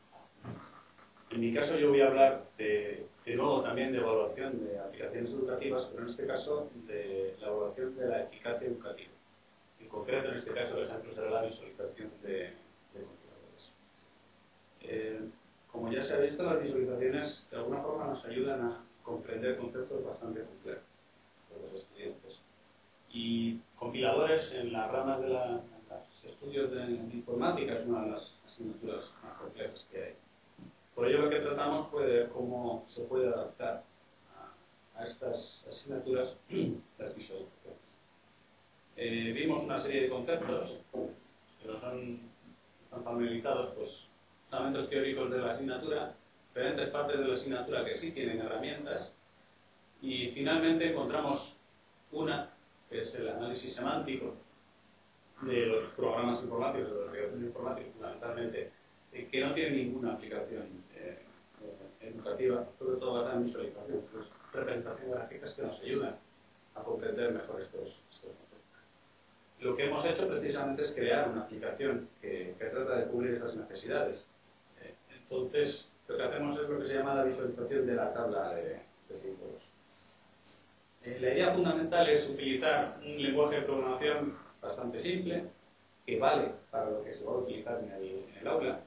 en mi caso yo voy a hablar de, de nuevo también de evaluación de aplicaciones educativas, pero en este caso de la evaluación de la eficacia educativa. En concreto, en este caso, el ejemplo será la visualización de, de contadores. Eh, como ya se ha visto, las visualizaciones de alguna forma nos ayudan a comprender conceptos bastante complejos de los estudiantes. Y compiladores en las ramas de la, los estudios de, de informática es una de las asignaturas más complejas que hay. Por ello lo que tratamos fue de ver cómo se puede adaptar a, a estas asignaturas las visualizaciones. Eh, vimos una serie de conceptos que no son, están familiarizados, pues fundamentos teóricos de la asignatura, diferentes partes de la asignatura que sí tienen herramientas, y finalmente encontramos una que es el análisis semántico de los programas informáticos, de los algoritmos informáticos fundamentalmente, eh, que no tiene ninguna aplicación eh, eh, educativa, sobre todo basada en visualización, pues, representaciones gráficas que nos ayudan a comprender mejor estos, estos conceptos. Lo que hemos hecho precisamente es crear una aplicación que, que trata de cubrir esas necesidades. Eh, entonces, lo que hacemos es lo que se llama la visualización de la tabla de, de símbolos. Eh, la idea fundamental es utilizar un lenguaje de programación bastante simple, que vale para lo que se va a utilizar en el, en el aula,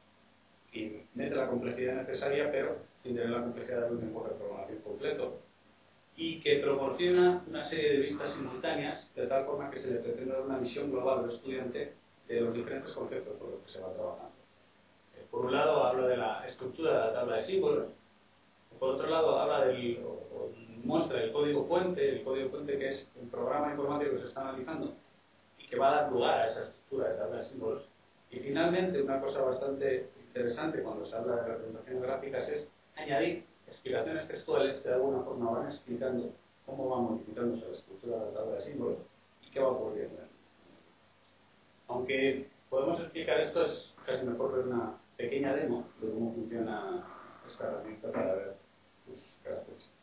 y mete la complejidad necesaria, pero sin tener la complejidad de un lenguaje de programación completo, y que proporciona una serie de vistas simultáneas, de tal forma que se le pretende dar una visión global al estudiante de los diferentes conceptos por los que se va trabajando. Eh, por un lado, habla de la estructura de la tabla de símbolos, por otro lado, habla del, o, o muestra el código fuente, el código fuente que es el programa informático que se está analizando y que va a dar lugar a esa estructura de tabla de símbolos. Y finalmente, una cosa bastante interesante cuando se habla de representaciones gráficas es añadir explicaciones textuales que de alguna forma van explicando cómo va modificándose la estructura de la tabla de símbolos y qué va ocurriendo. Aunque podemos explicar esto, es casi mejor ver una pequeña demo de cómo funciona esta herramienta para ver sus características.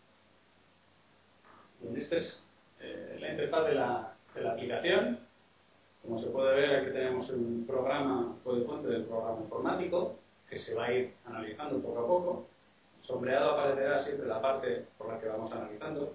Bien, esta es eh, la interfaz de la, de la aplicación. Como se puede ver, aquí tenemos el programa, código fuente del programa informático, que se va a ir analizando poco a poco. Sombreado aparecerá siempre la parte por la que vamos analizando.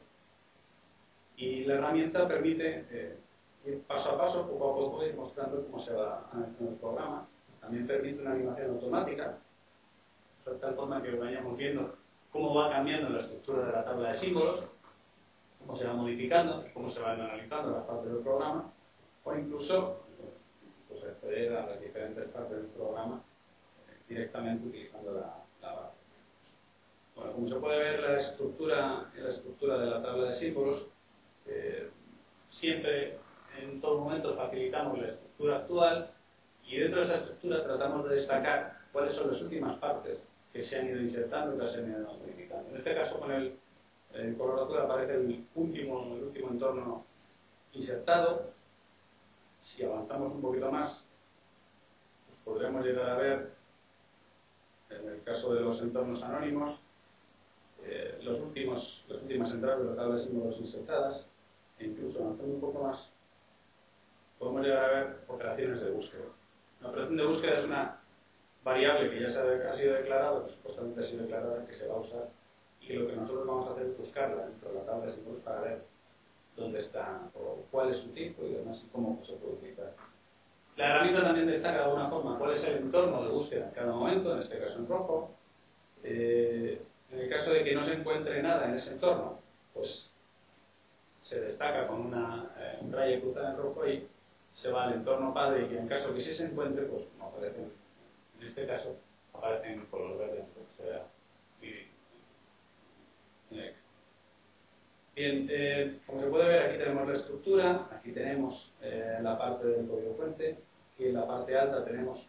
Y la herramienta permite eh, ir paso a paso, poco a poco, ir mostrando cómo se va analizando el programa. También permite una animación automática, de tal forma que vayamos viendo cómo va cambiando la estructura de la tabla de símbolos, cómo se va modificando, cómo se van analizando las partes del programa, o incluso pues, acceder a las diferentes partes del programa eh, directamente utilizando la, la barra. Bueno, como se puede ver, la estructura, la estructura de la tabla de símbolos, eh, siempre, en todo momento, facilitamos la estructura actual y dentro de esa estructura tratamos de destacar cuáles son las últimas partes que se han ido insertando, que se han ido modificando. En este caso, con el, el color azul aparece el último, el último entorno insertado. Si avanzamos un poquito más, pues podremos llegar a ver, en el caso de los entornos anónimos, eh, los últimos, las últimas entradas de la tabla de símbolos insertadas, e incluso avanzando un poco más, podemos llegar a ver operaciones de búsqueda. Una operación de búsqueda es una variable que ya se ha, ha sido declarada, pues supuestamente ha sido declarada, que se va a usar, y que lo que nosotros vamos a hacer es buscarla dentro de la tabla de símbolos para ver dónde está, o cuál es su tipo y demás, y cómo se puede utilizar. La herramienta también destaca de alguna forma cuál es el entorno de búsqueda en cada momento, en este caso en rojo. Eh, en el caso de que no se encuentre nada en ese entorno, pues se destaca con una eh, raya cruzada en rojo y se va al entorno padre, y en caso que sí se encuentre, pues no aparecen, en este caso aparecen en color verde, o sea, y, y, bien, eh, como se puede ver, aquí tenemos la estructura, aquí tenemos eh, la parte del código fuente, y en la parte alta tenemos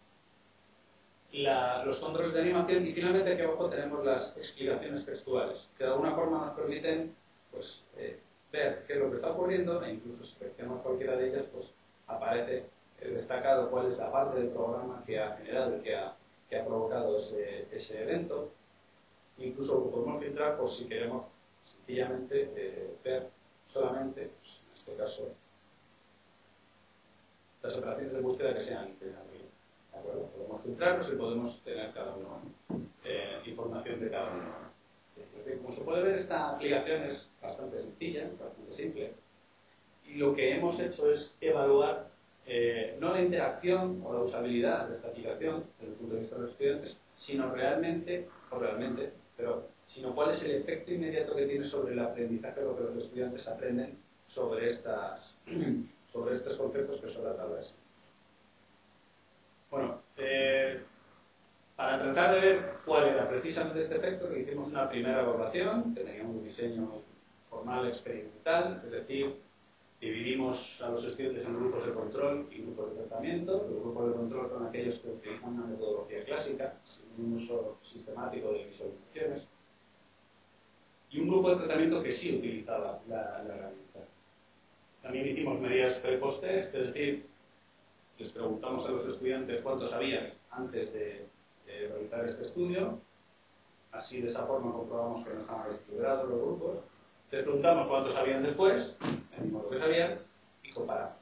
la, los controles de animación, y finalmente aquí abajo tenemos las explicaciones textuales, que de alguna forma nos permiten pues, eh, ver qué es lo que está ocurriendo, e incluso si seleccionamos cualquiera de ellas, pues aparece eh, destacado cuál es la parte del programa que ha generado y que ha, que ha provocado ese, ese evento. Incluso lo podemos filtrar por si queremos sencillamente eh, ver solamente, pues, en este caso, las operaciones de búsqueda que sean incluidas. ¿De acuerdo? Podemos filtrarlos y podemos tener cada uno eh, información de cada uno. Entonces, como se puede ver, esta aplicación es bastante sencilla, bastante simple. Y lo que hemos hecho es evaluar eh, no la interacción o la usabilidad de esta aplicación desde el punto de vista de los estudiantes, sino realmente, o realmente, pero sino cuál es el efecto inmediato que tiene sobre el aprendizaje, lo que los estudiantes aprenden sobre, estas, sobre estos conceptos que son la tabla de símbolos. Bueno, eh, para tratar de ver cuál era precisamente este efecto, que hicimos una primera evaluación, que teníamos un diseño formal experimental, es decir, dividimos a los estudiantes en grupos de control y grupos de tratamiento. Los grupos de control son aquellos que utilizan una metodología clásica, sin un uso sistemático de visualizaciones, y un grupo de tratamiento que sí utilizaba la, la herramienta. También hicimos medidas pre-post-test, es decir, les preguntamos a los estudiantes cuánto sabían antes de, de realizar este estudio. Así, de esa forma, comprobamos que no estaban equilibrados los grupos. Les preguntamos cuánto sabían después, el mismo lo que sabían, y comparamos.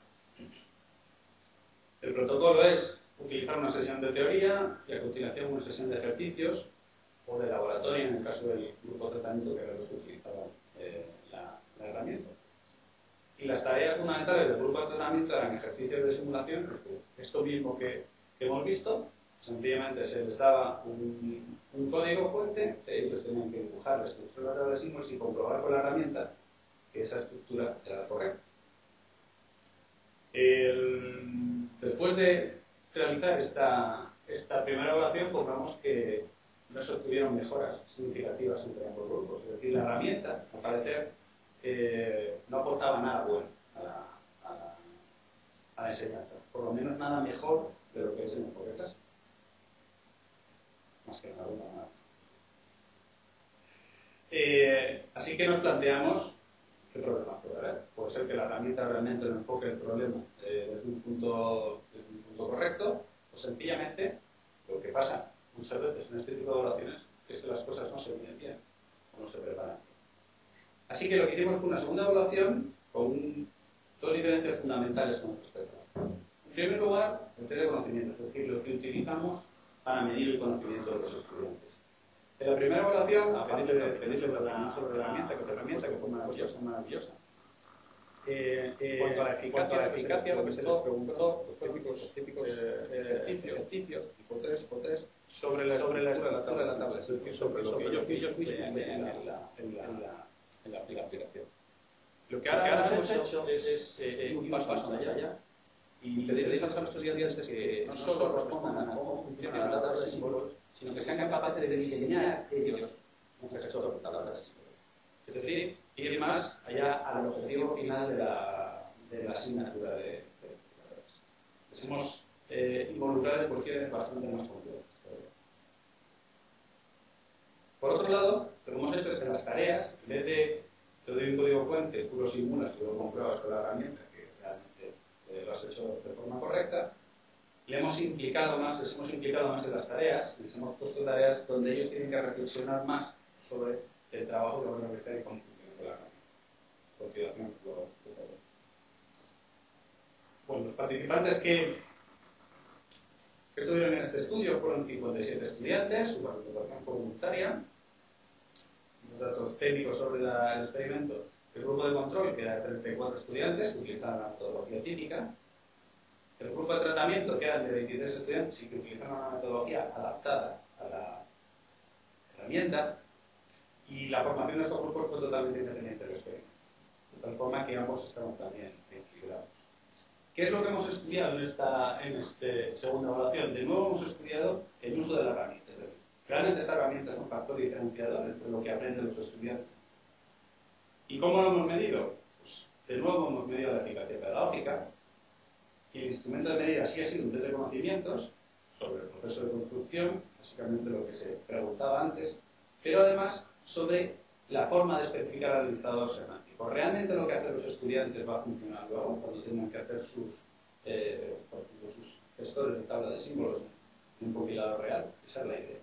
El protocolo es utilizar una sesión de teoría y a continuación una sesión de ejercicios o de laboratorio en el caso del grupo de tratamiento, que era los que utilizaban eh, la, la herramienta. Y las tareas fundamentales del grupo de tratamiento eran ejercicios de simulación, esto mismo que, que hemos visto. Sencillamente se les daba un, un código fuente, ellos tenían que dibujar la estructura de la tabla de símbolos y comprobar con la herramienta que esa estructura era correcta. El, después de realizar esta, esta primera evaluación, comprobamos que no se obtuvieron mejoras significativas entre ambos grupos. Es decir, la herramienta, al parecer, eh, no aportaba nada bueno a la, a, la, a la enseñanza. Por lo menos nada mejor de lo que es en el enfoque clásico. Más que nada, nada. Eh, así que nos planteamos qué problema puede haber. Puede ser que la herramienta realmente no enfoque el problema eh, desde, un punto, desde un punto correcto, pues sencillamente lo que pasa muchas veces en este tipo de evaluaciones es que las cosas no se miden bien o no se preparan. Así que lo que hicimos fue una segunda evaluación con un, dos diferencias fundamentales con respecto. En primer lugar, el test de conocimiento, es decir, lo que utilizamos para medir el conocimiento de los estudiantes. En la primera evaluación, aparte de pedir sobre la, sobre la herramienta, que, herramienta que fue maravillosa, maravillosa, Eh, eh, en cuanto a la eficacia, la eficacia lo que se les preguntó, los típicos, típicos eh, ejercicios, ejercicios, tipo tres por tres, sobre la sobre la estructura de la tabla, es decir, sobre lo que ellos ellos mismos veían en la, en la, en la, en la aplicación. Lo que ahora, ahora hemos hecho es, es eh, un paso más allá y pedirles a los estudiantes que no solo respondan a cómo funciona la tabla de símbolos, sino que sean capaces de diseñar ellos un gestor de tabla de símbolos. Es decir, ir más allá al objetivo final de la, de la asignatura de, de, de Les hemos eh, involucrado en cuestiones bastante más complejas. Por otro lado, lo que hemos hecho es que las tareas, en vez de te doy un código fuente, tú lo simulas y lo compruebas con la herramienta que realmente eh, lo has hecho de forma correcta, le hemos implicado más, les hemos implicado más en las tareas, les hemos puesto tareas donde ellos tienen que reflexionar más sobre el trabajo que van a realizar y cómo funciona la herramienta. Continuación, lo, lo, bueno, los participantes que, que estuvieron en este estudio fueron cincuenta y siete estudiantes, su participación fue voluntaria. Los datos técnicos sobre la, el experimento, el grupo de control, que era de treinta y cuatro estudiantes, que utilizaban la metodología típica. El grupo de tratamiento, que eran de veintitrés estudiantes y que utilizaban una metodología adaptada a la herramienta. Y la formación de estos grupos fue totalmente independiente del experimento, de tal forma que ambos estaban también equilibrados. ¿Qué es lo que hemos estudiado en esta en este segunda evaluación? De nuevo hemos estudiado el uso de la herramienta. Es decir, realmente esta herramienta es un factor diferenciador entre lo que aprenden los estudiantes. ¿Y cómo lo hemos medido? Pues de nuevo hemos medido la eficacia pedagógica y el instrumento de medida sí ha sido un test de conocimientos sobre el proceso de construcción, básicamente lo que se preguntaba antes, pero además sobre la forma de especificar al administrador semántico. Realmente lo que hacen los estudiantes va a funcionar luego cuando tengan que hacer sus, eh, por ejemplo, sus gestores de tabla de símbolos en un compilador real. Esa es la idea.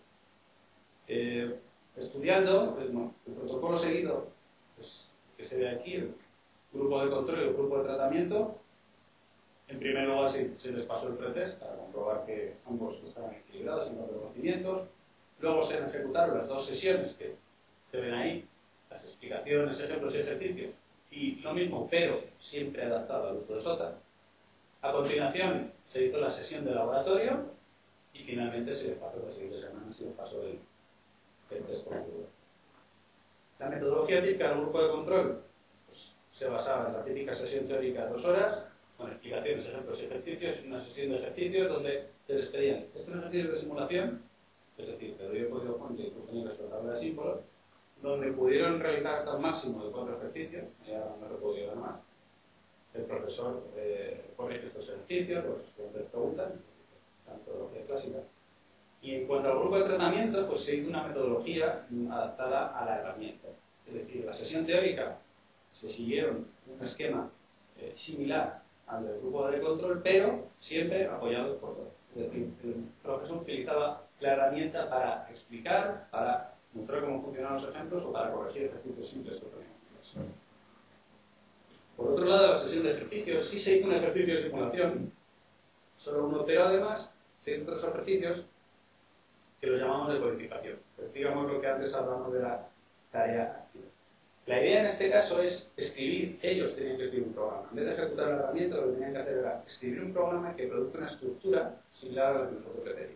Eh, estudiando, pues, no, el protocolo seguido, pues, que se ve aquí, el grupo de control y el grupo de tratamiento, en primer lugar se, se les pasó el pretest para comprobar que ambos estaban equilibrados en cuanto a conocimientos. Luego se ejecutaron las dos sesiones que se ven ahí, las explicaciones, ejemplos y ejercicios, y lo mismo, pero siempre adaptado al uso de S O T A. A continuación se hizo la sesión de laboratorio y finalmente se les pasó las siguientes semanas y les pasó el, el test posterior. La metodología típica del grupo de control pues, se basaba en la típica sesión teórica de dos horas, con explicaciones, ejemplos y ejercicios, y una sesión de ejercicios donde se les pedían estos ejercicios de simulación, es decir, te doy el código fuente y tú generas la tabla de símbolos, donde pudieron realizar hasta un máximo de cuatro ejercicios, ya no se podía dar más. El profesor eh, corrige estos ejercicios, los estudiantes preguntan, la metodología clásica. Y en cuanto al grupo de tratamiento, pues se hizo una metodología adaptada a la herramienta. Es decir, la sesión teórica se siguieron un esquema eh, similar al del grupo de control, pero siempre apoyados por S O T A. Es decir, el profesor utilizaba la herramienta para explicar, para mostrar cómo funcionan los ejemplos o para corregir ejercicios simples que poníamos. Por otro lado, la sesión de ejercicios sí se hizo un ejercicio de simulación, solo uno, pero además se hizo otros ejercicios que lo llamamos de codificación. Pues digamos lo que antes hablamos de la tarea activa. La idea en este caso es escribir, ellos tenían que escribir un programa. En vez de ejecutar la herramienta, lo que tenían que hacer era escribir un programa que produzca una estructura similar a la que nosotros pretendimos.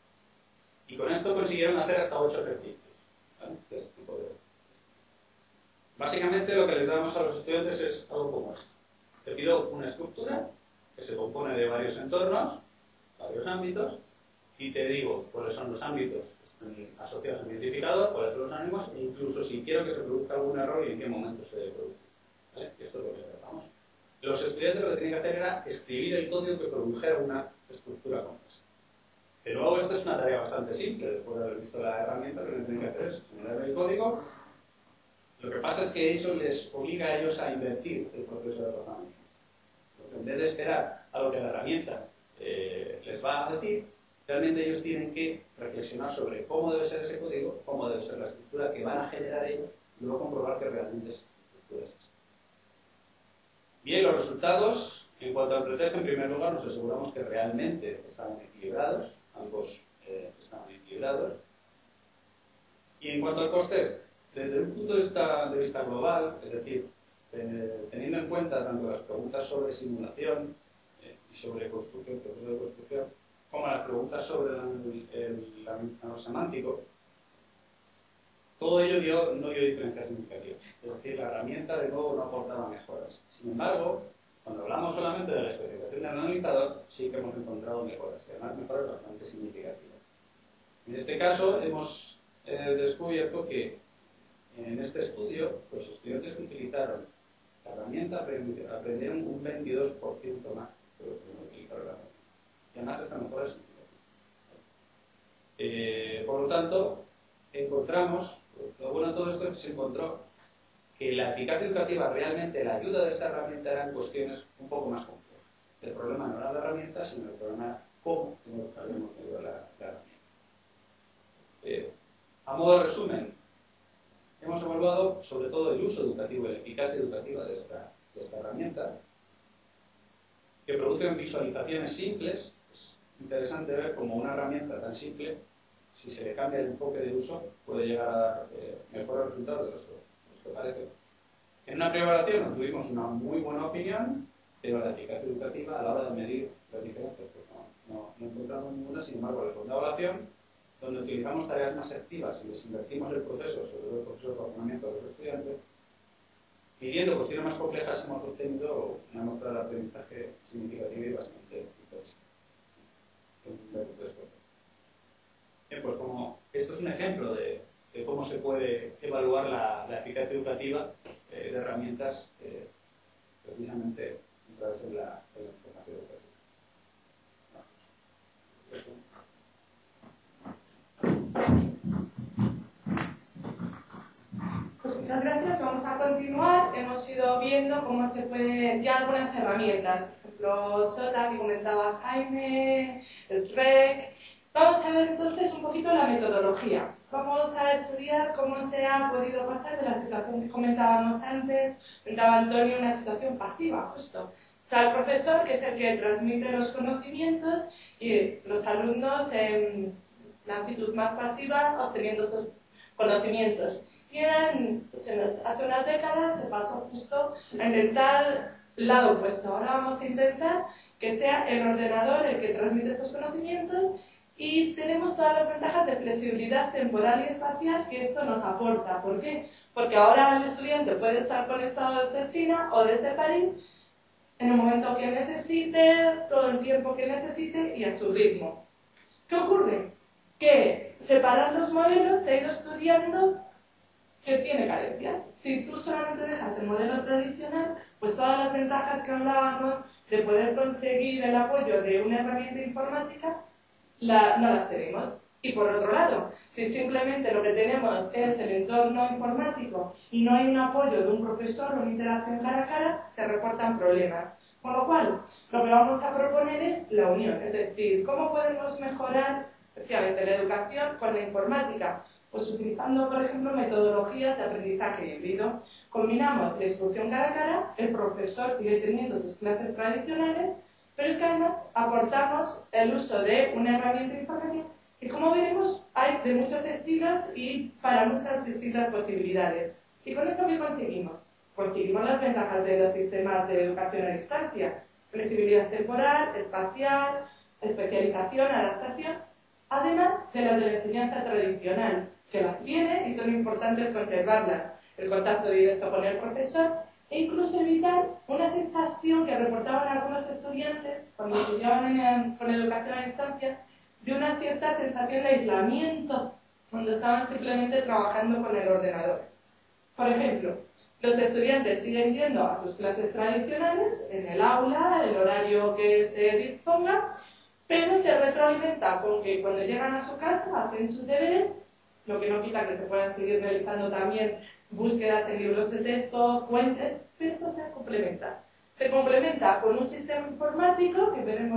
Y con esto consiguieron hacer hasta ocho ejercicios. ¿Vale? De este tipo de... Básicamente lo que les damos a los estudiantes es algo como esto. Te pido una estructura que se compone de varios entornos, varios ámbitos, y te digo cuáles son los ámbitos asociados al identificador, cuáles son los ánimos, e incluso si quiero que se produzca algún error y en qué momento se debe producir. ¿Vale? Esto es lo que tratamos. Los estudiantes lo que tenían que hacer era escribir el código que produjera una estructura como esta. De nuevo, esto es una tarea bastante simple, después de haber visto la herramienta, lo que tienen que hacer es generar el código. Lo que pasa es que eso les obliga a ellos a invertir el proceso de razonamiento. En vez de esperar a lo que la herramienta eh, les va a decir, realmente ellos tienen que reflexionar sobre cómo debe ser ese código, cómo debe ser la estructura que van a generar ellos, y luego comprobar que realmente esa estructura es esa. Bien, los resultados, en cuanto al pretest, en primer lugar, nos aseguramos que realmente estaban equilibrados, ambos eh, estaban equilibrados. Y en cuanto al coste, desde un punto de vista, de vista global, es decir, eh, teniendo en cuenta tanto las preguntas sobre simulación eh, y sobre construcción, proceso de construcción, como las preguntas sobre el, el, el semántico, todo ello dio, no dio diferencias significativas. Es decir, la herramienta de nuevo no aportaba mejoras. Sin embargo, cuando hablamos solamente de la especificación del analizador, sí que hemos encontrado mejoras, y además mejoras bastante significativas. En este caso, hemos eh, descubierto que en este estudio, los estudiantes que utilizaron la herramienta aprendieron un veintidós por ciento más que los que no utilizaron la herramienta. Y además esta mejora es significativa. Eh, por lo tanto, encontramos, lo bueno de todo esto es que se encontró que la eficacia educativa, realmente la ayuda de esta herramienta eran cuestiones un poco más complejas. El problema no era la herramienta, sino el problema era cómo nos habíamos medido la, la herramienta. Eh, a modo de resumen, hemos evaluado sobre todo el uso educativo y la eficacia educativa de esta, de esta herramienta, que producen visualizaciones simples. Es interesante ver cómo una herramienta tan simple, si se le cambia el enfoque de uso, puede llegar a dar eh, mejores resultados de los que parece. En una pre-evaluación obtuvimos una muy buena opinión, pero la eficacia educativa a la hora de medir las diferencias, pues no, no, no encontramos ninguna. Sin embargo, en la segunda evaluación, donde utilizamos tareas más activas y les invertimos el proceso, sobre todo el proceso de razonamiento de los estudiantes, pidiendo cuestiones más complejas, hemos obtenido una nota de aprendizaje significativa y bastante interesante. Bien, pues como esto es un ejemplo de, de cómo se puede evaluar la, la eficacia educativa eh, de herramientas eh, precisamente centradas en la, en la información educativa. Pues muchas gracias. Vamos a continuar. Hemos ido viendo cómo se pueden ya algunas herramientas. Por ejemplo, SOTA, que comentaba Jaime, el S R E C. Vamos a ver entonces un poquito la metodología. Vamos a estudiar cómo se ha podido pasar de la situación que comentábamos antes, comentaba Antonio, una situación pasiva, justo. Está el profesor, que es el que transmite los conocimientos, y los alumnos en la actitud más pasiva, obteniendo esos conocimientos. Y en, se nos, hace unas décadas se pasó justo a intentar el lado opuesto. Ahora vamos a intentar que sea el ordenador el que transmite esos conocimientos. Y tenemos todas las ventajas de flexibilidad temporal y espacial que esto nos aporta. ¿Por qué? Porque ahora el estudiante puede estar conectado desde China o desde París en un momento que necesite, todo el tiempo que necesite y a su ritmo. ¿Qué ocurre? Que separar los modelos se ha ido estudiando que tiene carencias. Si tú solamente dejas el modelo tradicional, pues todas las ventajas que hablábamos de poder conseguir el apoyo de una herramienta informática, La, no las tenemos. Y por otro lado, si simplemente lo que tenemos es el entorno informático y no hay un apoyo de un profesor o una interacción cara a cara, se reportan problemas. Con lo cual, lo que vamos a proponer es la unión, es decir, ¿cómo podemos mejorar efectivamente la educación con la informática? Pues utilizando, por ejemplo, metodologías de aprendizaje híbrido. Combinamos la instrucción cara a cara, el profesor sigue teniendo sus clases tradicionales, pero es que además aportamos el uso de una herramienta informática que, como veremos, hay de muchos estilos y para muchas distintas posibilidades. ¿Y con eso qué conseguimos? Conseguimos las ventajas de los sistemas de educación a distancia: flexibilidad temporal, espacial, especialización, adaptación, además de las de la enseñanza tradicional, que las tiene y son importantes conservarlas, el contacto directo con el profesor, e incluso evitar una sensación que reportaban algunos estudiantes cuando estudiaban en, con educación a distancia, de una cierta sensación de aislamiento cuando estaban simplemente trabajando con el ordenador. Por ejemplo, los estudiantes siguen yendo a sus clases tradicionales en el aula, el horario que se disponga, pero se retroalimenta con que cuando llegan a su casa hacen sus deberes, lo que no quita que se puedan seguir realizando también búsquedas en libros de texto, fuentes, pero eso se complementa. Se complementa con un sistema informático, que veremos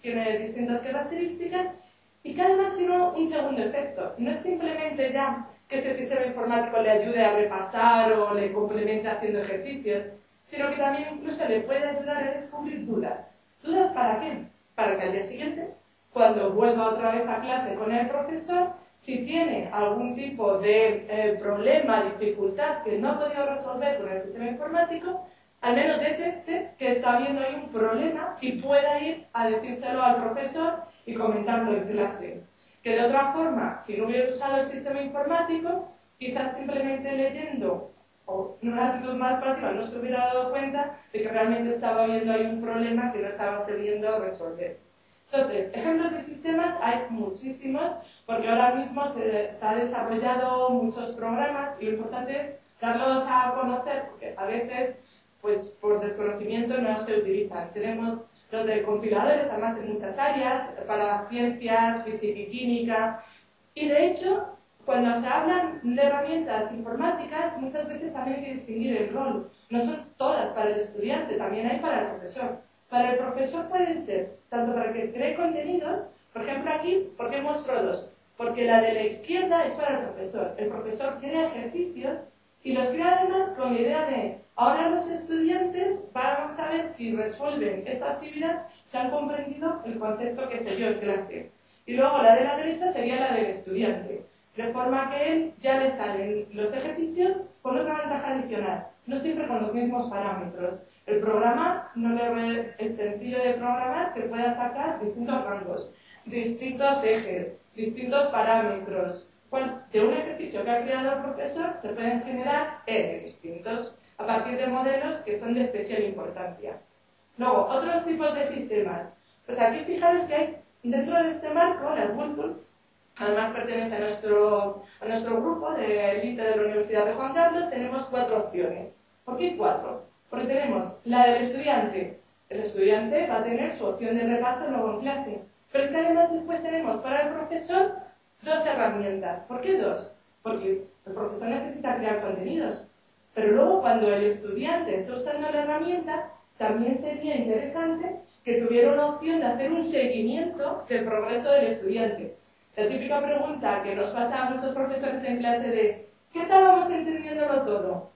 tiene distintas características y que además tiene un segundo efecto. No es simplemente ya que ese sistema informático le ayude a repasar o le complemente haciendo ejercicios, sino que también incluso le puede ayudar a descubrir dudas. ¿Dudas para qué? Para que al día siguiente, cuando vuelva otra vez a clase con el profesor, si tiene algún tipo de eh, problema, dificultad que no ha podido resolver con el sistema informático, al menos detecte que está habiendo ahí un problema y pueda ir a decírselo al profesor y comentarlo en clase. Que de otra forma, si no hubiera usado el sistema informático, quizás simplemente leyendo o en una actitud más pasiva no se hubiera dado cuenta de que realmente estaba habiendo ahí un problema que no estaba sabiendo resolver. Entonces, ejemplos de sistemas hay muchísimos, porque ahora mismo se, se ha desarrollado muchos programas y lo importante es darlos a conocer, porque a veces, pues por desconocimiento no se utilizan. Tenemos los de compiladores, además en muchas áreas, para ciencias, física y química, y de hecho, cuando se hablan de herramientas informáticas, muchas veces también hay que distinguir el rol. No son todas para el estudiante, también hay para el profesor. Para el profesor pueden ser tanto para que cree contenidos, por ejemplo aquí, ¿por qué muestro dos? Porque la de la izquierda es para el profesor. El profesor crea ejercicios y los crea además con la idea de, ahora los estudiantes vamos a ver si resuelven esta actividad, si han comprendido el concepto que se dio en clase. Y luego la de la derecha sería la del estudiante, de forma que él ya le salen los ejercicios con otra ventaja adicional, no siempre con los mismos parámetros. El programa no le ve el sentido de programar que pueda sacar distintos rangos, distintos ejes, distintos parámetros. Bueno, de un ejercicio que ha creado el profesor se pueden generar N distintos a partir de modelos que son de especial importancia. Luego, otros tipos de sistemas. Pues aquí fijaros que hay dentro de este marco, las Vulturs, además pertenece a nuestro, a nuestro grupo de élite de la Universidad de Juan Carlos, tenemos cuatro opciones. ¿Por qué cuatro? Porque tenemos la del estudiante. El estudiante va a tener su opción de repaso luego en clase. Pero es que además después tenemos para el profesor dos herramientas. ¿Por qué dos? Porque el profesor necesita crear contenidos. Pero luego cuando el estudiante está usando la herramienta, también sería interesante que tuviera una opción de hacer un seguimiento del progreso del estudiante. La típica pregunta que nos pasa a muchos profesores en clase de ¿qué tal vamos entendiéndolo todo?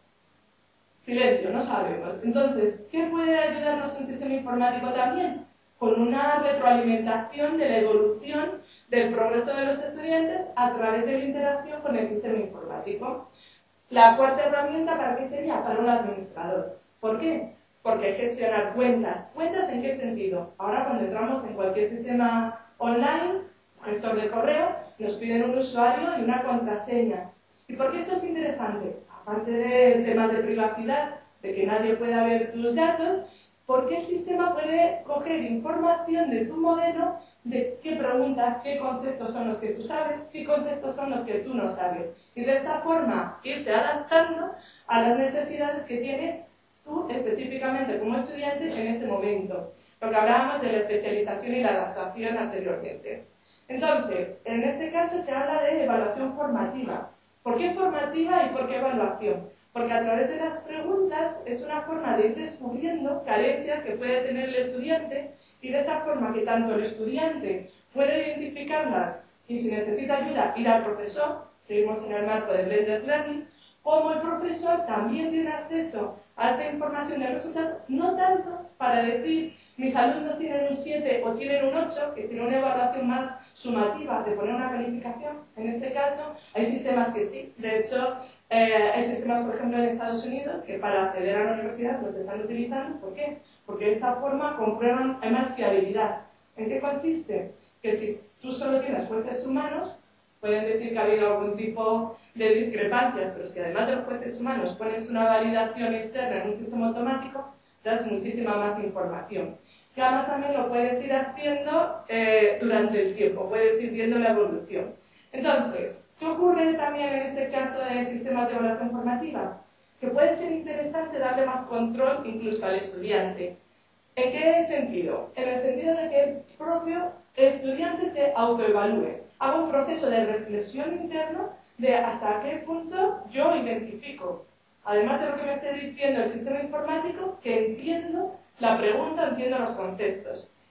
Silencio, no sabemos. Entonces, ¿qué puede ayudarnos un sistema informático también? Con una retroalimentación de la evolución del progreso de los estudiantes a través de la interacción con el sistema informático. La cuarta herramienta, ¿para qué sería? Para un administrador. ¿Por qué? Porque gestionar cuentas. ¿Cuentas en qué sentido? Ahora cuando entramos en cualquier sistema online, gestor de correo, nos piden un usuario y una contraseña. ¿Y por qué esto es interesante? Aparte de temas de privacidad, de que nadie pueda ver tus datos, porque el sistema puede coger información de tu modelo, de qué preguntas, qué conceptos son los que tú sabes, qué conceptos son los que tú no sabes. Y de esta forma irse adaptando a las necesidades que tienes tú específicamente como estudiante en ese momento. Lo que hablábamos de la especialización y la adaptación anteriormente. Entonces, en este caso se habla de evaluación formativa. ¿Por qué formativa y por qué evaluación? Porque a través de las preguntas es una forma de ir descubriendo carencias que puede tener el estudiante y de esa forma que tanto el estudiante puede identificarlas y si necesita ayuda ir al profesor, seguimos en el marco de Blended Learning, como el profesor también tiene acceso a esa información de resultados, no tanto para decir mis alumnos tienen un siete o tienen un ocho, que sino una evaluación más sumativa de poner una calificación. En este caso, hay sistemas que sí. De hecho, eh, hay sistemas, por ejemplo, en Estados Unidos, que para acceder a la universidad los están utilizando. ¿Por qué? Porque de esa forma comprueban, hay más fiabilidad. ¿En qué consiste? Que si tú solo tienes jueces humanos, pueden decir que ha habido algún tipo de discrepancias, pero si además de los jueces humanos pones una validación externa en un sistema automático, das muchísima más información. Que además también lo puedes ir haciendo eh, durante el tiempo, puedes ir viendo la evolución. Entonces, ¿qué ocurre también en este caso de sistemas de evaluación formativa? Que puede ser interesante darle más control incluso al estudiante. ¿En qué sentido? En el sentido de que el propio estudiante se autoevalúe, haga un proceso de reflexión interno de hasta qué punto yo identifico, además de lo que me esté diciendo el sistema informático, que entiendo la pregunta, entiendo los conceptos.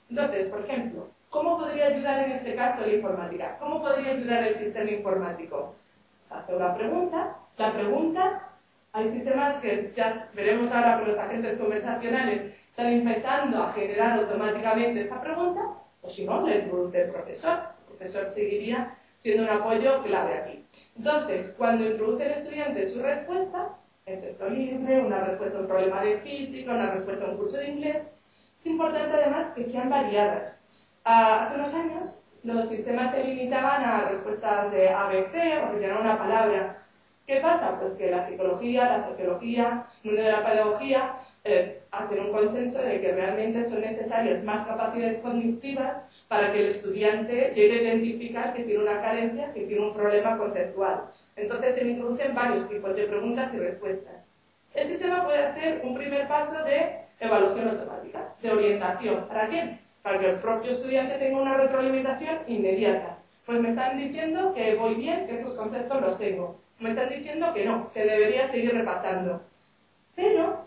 Entonces, por ejemplo, ¿cómo podría ayudar en este caso la informática? ¿Cómo podría ayudar el sistema informático? Se hace una pregunta, la pregunta, hay sistemas que ya veremos ahora con los agentes conversacionales, están empezando a generar automáticamente esa pregunta, o si no, la introduce el profesor. El profesor seguiría siendo un apoyo clave aquí. Entonces, cuando introduce el estudiante su respuesta, el texto libre, una respuesta a un problema de física, una respuesta a un curso de inglés, es importante además que sean variadas. Uh, hace unos años los sistemas se limitaban a respuestas de A B C o rellenar una palabra. ¿Qué pasa? Pues que la psicología, la sociología, el mundo de la pedagogía eh, hacen un consenso de que realmente son necesarias más capacidades cognitivas para que el estudiante llegue a identificar que tiene una carencia, que tiene un problema conceptual. Entonces se introducen varios tipos de preguntas y respuestas. El sistema puede hacer un primer paso de evaluación automática, de orientación. ¿Para qué? Para que el propio estudiante tenga una retroalimentación inmediata. Pues me están diciendo que voy bien, que esos conceptos los tengo. Me están diciendo que no, que debería seguir repasando. Pero,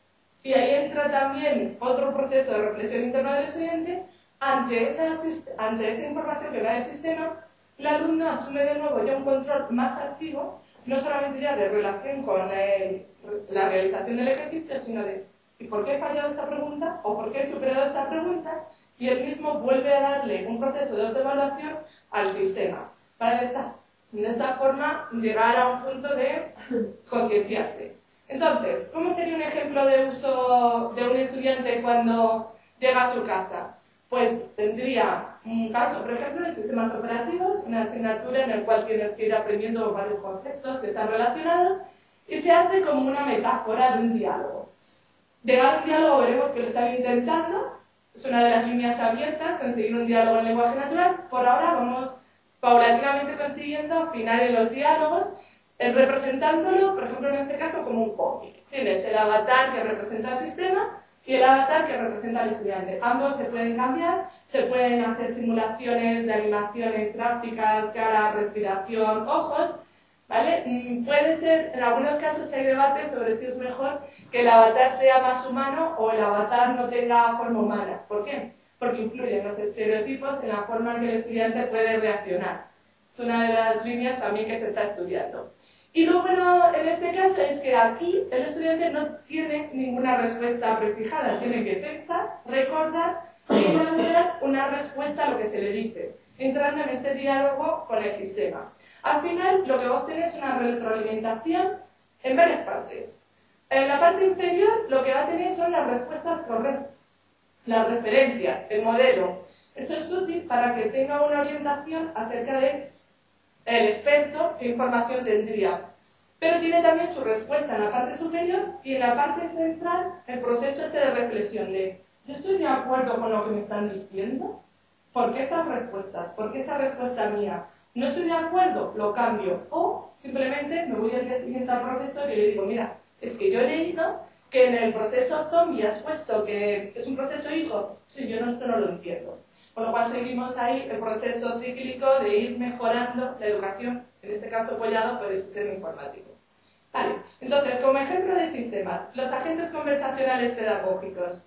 y ahí entra también otro proceso de reflexión interna del estudiante, ante esa, ante esa información que da el sistema, el alumno asume de nuevo ya un control más activo, no solamente ya de relación con el, la realización del ejercicio, sino de ¿y por qué he fallado esta pregunta? ¿O por qué he superado esta pregunta? Y él mismo vuelve a darle un proceso de autoevaluación al sistema, para de esta, de esta forma llegar a un punto de concienciarse. Entonces, ¿cómo sería un ejemplo de uso de un estudiante cuando llega a su casa? Pues tendría un caso, por ejemplo, de sistemas operativos, una asignatura en la cual tienes que ir aprendiendo varios conceptos que están relacionados y se hace como una metáfora de un diálogo. Llegar a un diálogo veremos que lo están intentando, es una de las líneas abiertas, conseguir un diálogo en lenguaje natural. Por ahora vamos paulatinamente consiguiendo afinar en los diálogos, eh, representándolo, por ejemplo, en este caso, como un cómic. Tienes el avatar que representa el sistema y el avatar que representa al estudiante. Ambos se pueden cambiar, se pueden hacer simulaciones de animaciones gráficas, cara, respiración, ojos, ¿vale? Mm, puede ser, en algunos casos hay debates sobre si es mejor que el avatar sea más humano o el avatar no tenga forma humana. ¿Por qué? Porque influyen los estereotipos en la forma en que el estudiante puede reaccionar. Es una de las líneas también que se está estudiando. Y lo bueno en este caso es que aquí el estudiante no tiene ninguna respuesta prefijada, tiene que pensar, recordar y elaborar una respuesta a lo que se le dice, entrando en este diálogo con el sistema. Al final, lo que vos tenés es una retroalimentación en varias partes. En la parte inferior, lo que va a tener son las respuestas correctas, las referencias, el modelo. Eso es útil para que tenga una orientación acerca de el experto, qué información tendría. Pero tiene también su respuesta en la parte superior y en la parte central el proceso este de reflexión de ¿yo estoy de acuerdo con lo que me están diciendo? ¿Por qué esas respuestas? ¿Por qué esa respuesta mía? No estoy de acuerdo, lo cambio. O simplemente me voy al día siguiente al profesor y le digo, mira, es que yo he leído que en el proceso zombie has puesto que es un proceso hijo. Sí, yo no, esto no lo entiendo. Con lo cual seguimos ahí el proceso cíclico de ir mejorando la educación, en este caso apoyado por el sistema informático. Vale, entonces, como ejemplo de sistemas, los agentes conversacionales pedagógicos.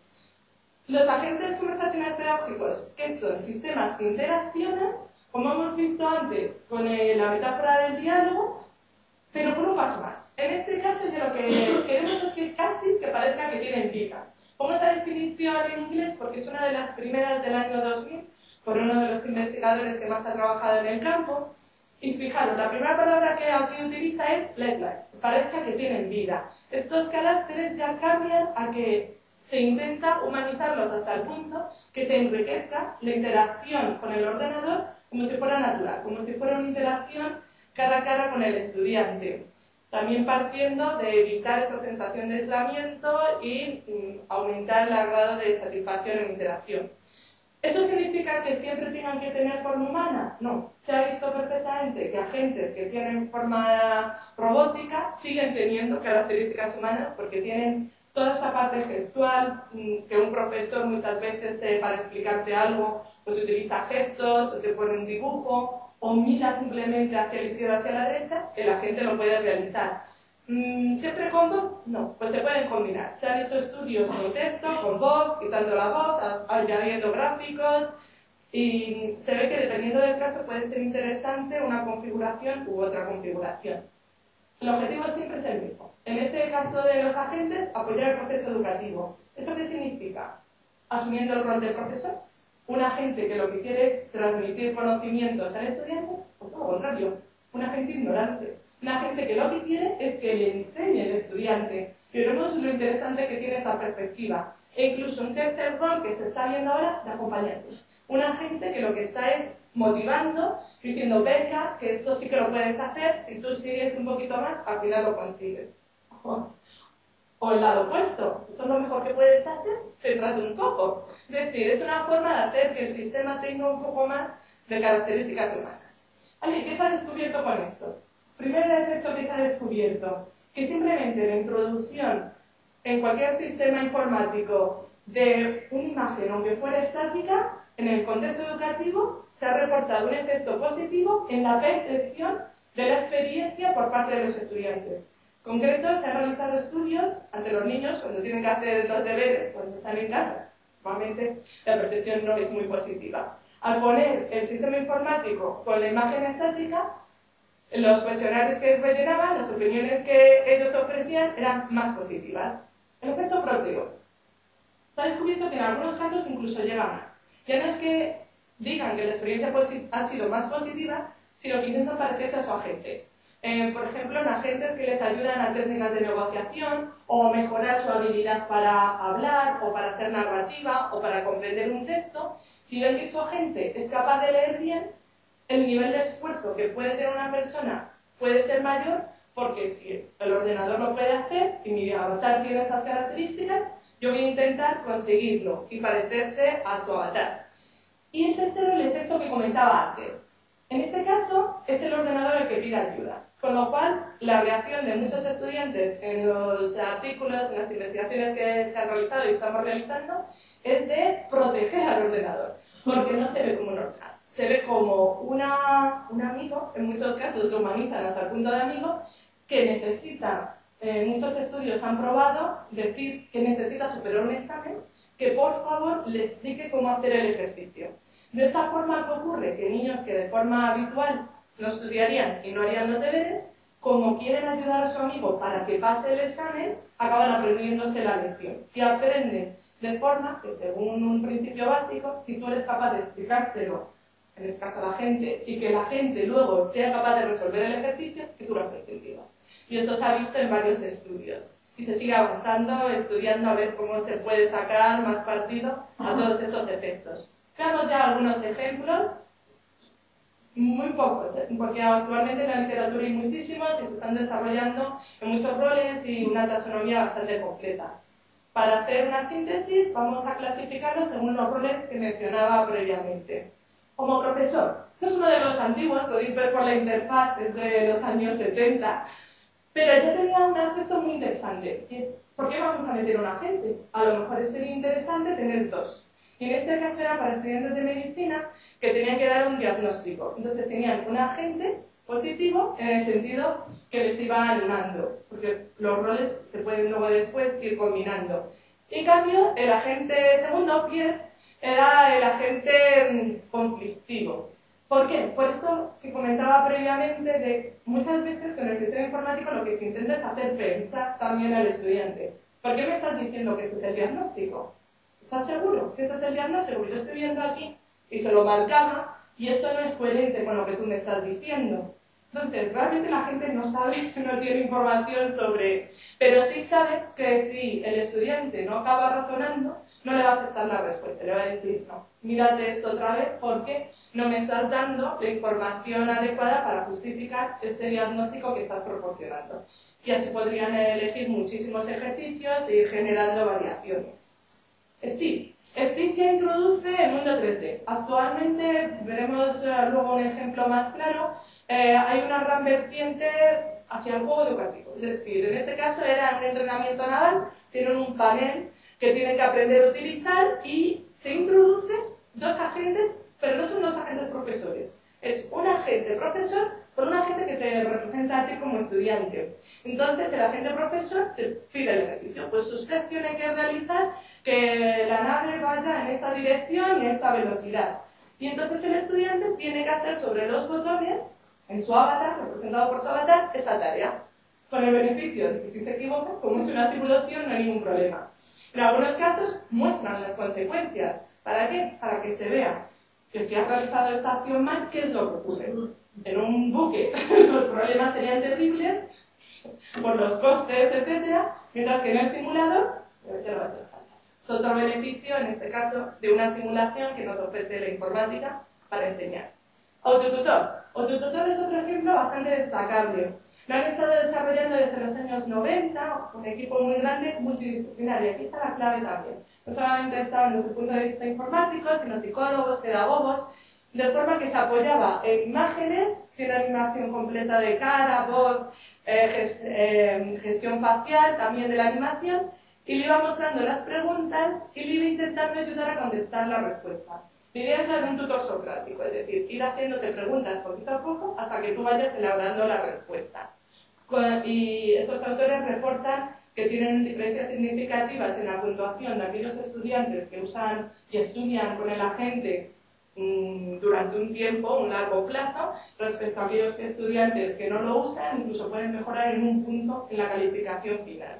Los agentes conversacionales pedagógicos, ¿qué son? Sistemas que interaccionan, como hemos visto antes, con eh, la metáfora del diálogo, pero por un paso más. En este caso, yo lo que queremos es que casi que parezca que tienen vida. Pongo esa definición en inglés porque es una de las primeras del año dos mil, por uno de los investigadores que más ha trabajado en el campo. Y fijaros, la primera palabra que aquí utiliza es lifelike, parezca que tienen vida. Estos caracteres ya cambian a que se intenta humanizarlos hasta el punto que se enriquezca la interacción con el ordenador como si fuera natural, como si fuera una interacción cara a cara con el estudiante. También partiendo de evitar esa sensación de aislamiento y mm, aumentar el grado de satisfacción en interacción. ¿Eso significa que siempre tengan que tener forma humana? No. Se ha visto perfectamente que agentes que tienen forma robótica siguen teniendo características humanas porque tienen toda esa parte gestual mm, que un profesor muchas veces te, para explicarte algo pues utiliza gestos, o te pone un dibujo o mira simplemente hacia la izquierda o hacia la derecha, el agente lo puede realizar. Mm, ¿Siempre con voz? No, pues se pueden combinar. Se han hecho estudios con texto, con voz, quitando la voz, añadiendo gráficos, y se ve que dependiendo del caso puede ser interesante una configuración u otra configuración. El objetivo siempre es el mismo. En este caso de los agentes, apoyar el proceso educativo. ¿Eso qué significa? Asumiendo el rol del profesor, un agente que lo que quiere es transmitir conocimientos al estudiante, o todo lo contrario, un agente ignorante. Un agente que lo que quiere es que le enseñe al estudiante. Y vemos lo interesante que tiene esta perspectiva. E incluso un tercer rol que se está viendo ahora, de acompañante. Un agente que lo que está es motivando, diciendo, venga, que esto sí que lo puedes hacer, si tú sigues un poquito más, al final lo consigues. O el lado opuesto, esto es lo mejor que puedes hacer, céntrate un poco. Es decir, es una forma de hacer que el sistema tenga un poco más de características humanas. Vale, ¿qué se ha descubierto con esto? Primer efecto que se ha descubierto, que simplemente la introducción en cualquier sistema informático de una imagen, aunque fuera estática, en el contexto educativo se ha reportado un efecto positivo en la percepción de la experiencia por parte de los estudiantes. En concreto, se han realizado estudios ante los niños cuando tienen que hacer los deberes, cuando están en casa. Normalmente la percepción no es muy positiva. Al poner el sistema informático con la imagen estática, los cuestionarios que rellenaban, las opiniones que ellos ofrecían eran más positivas. El efecto propio. Se ha descubierto que en algunos casos incluso llega más. Ya no es que digan que la experiencia ha sido más positiva, sino que intentan parecerse a su agente. Eh, por ejemplo, en agentes que les ayudan a técnicas de negociación o mejorar su habilidad para hablar o para hacer narrativa o para comprender un texto. Si ven que su agente es capaz de leer bien, el nivel de esfuerzo que puede tener una persona puede ser mayor, porque si el ordenador lo puede hacer y mi avatar tiene esas características, yo voy a intentar conseguirlo y parecerse a su avatar. Y el tercero, el efecto que comentaba antes. En este caso, es el ordenador el que pide ayuda, con lo cual la reacción de muchos estudiantes en los artículos, en las investigaciones que se han realizado y estamos realizando, es de proteger al ordenador, porque no se ve como un ordenador. Se ve como una, un amigo, en muchos casos lo humanizan hasta el punto de amigo, que necesita, eh, muchos estudios han probado, decir que necesita superar un examen, que por favor le explique cómo hacer el ejercicio. De esa forma, ¿qué ocurre? Que niños que de forma habitual no estudiarían y no harían los deberes, como quieren ayudar a su amigo para que pase el examen, acaban aprendiéndose la lección. Y aprenden de forma que, según un principio básico, si tú eres capaz de explicárselo, en este caso a la gente, y que la gente luego sea capaz de resolver el ejercicio, que tú lo has entendido. Y eso se ha visto en varios estudios. Y se sigue avanzando, estudiando a ver cómo se puede sacar más partido a todos estos efectos. Veamos ya algunos ejemplos, muy pocos, ¿eh? Porque actualmente en la literatura hay muchísimos y se están desarrollando en muchos roles y una taxonomía bastante completa. Para hacer una síntesis, vamos a clasificarlos según los roles que mencionaba previamente. Como profesor, esto es uno de los antiguos, podéis ver por la interfaz desde los años setenta, pero ya tenía un aspecto muy interesante, y es, ¿por qué vamos a meter un agente? A lo mejor sería interesante tener dos. Y en este caso era para estudiantes de medicina que tenían que dar un diagnóstico. Entonces tenían un agente positivo en el sentido que les iba animando, porque los roles se pueden luego después ir combinando. Y en cambio, el agente segundo, Pierre, era el agente conflictivo. ¿Por qué? Por esto que comentaba previamente, de muchas veces con el sistema informático lo que se intenta es hacer pensar también al estudiante. ¿Por qué me estás diciendo que ese es el diagnóstico? ¿Estás seguro que ese es el diagnóstico? Yo estoy viendo aquí y se lo marcaba y esto no es coherente con lo que tú me estás diciendo. Entonces, realmente la gente no sabe, no tiene información sobre... Pero sí sabe que si el estudiante no acaba razonando, no le va a aceptar la respuesta. Le va a decir, no, mírate esto otra vez porque no me estás dando la información adecuada para justificar este diagnóstico que estás proporcionando. Y así podrían elegir muchísimos ejercicios e ir generando variaciones. Steve. Steve ya introduce el mundo tres D. Actualmente, veremos uh, luego un ejemplo más claro, eh, hay una gran vertiente hacia el juego educativo. Es decir, en este caso era un entrenamiento naval, tienen un panel que tienen que aprender a utilizar y se introducen dos agentes, pero no son dos agentes profesores. Es un agente profesor con un agente que te representa a ti como estudiante. Entonces, el agente profesor te pide el ejercicio. Pues usted tiene que realizar que la nave vaya en esta dirección y a esta velocidad. Y entonces el estudiante tiene que hacer sobre los botones, en su avatar, representado por su avatar, esa tarea. Con el beneficio de que si se equivoca, como es una simulación, no hay ningún problema. En algunos casos muestran las consecuencias. ¿Para qué? Para que se vea que si has realizado esta acción mal, ¿qué es lo que ocurre? En un buque los problemas serían terribles por los costes, etcétera, mientras que en el simulador ya no va a ser falta. Es otro beneficio, en este caso, de una simulación que nos ofrece la informática para enseñar. Autotutor. Autotutor es otro ejemplo bastante destacable. Lo han estado desarrollando desde los años noventa, un equipo muy grande, multidisciplinario. Aquí está la clave también. No solamente estaban desde el punto de vista informático, sino psicólogos, pedagogos, de forma que se apoyaba en imágenes, tiene animación completa de cara, voz, eh, gest eh, gestión facial, también de la animación, y le iba mostrando las preguntas y le iba intentando ayudar a contestar la respuesta. La idea es la de un tutor socrático, es decir, ir haciéndote preguntas poquito a poco hasta que tú vayas elaborando la respuesta. Y esos autores reportan que tienen diferencias significativas en la puntuación de aquellos estudiantes que usan y estudian con el agente mmm, durante un tiempo, un largo plazo, respecto a aquellos estudiantes que no lo usan, incluso pueden mejorar en un punto en la calificación final.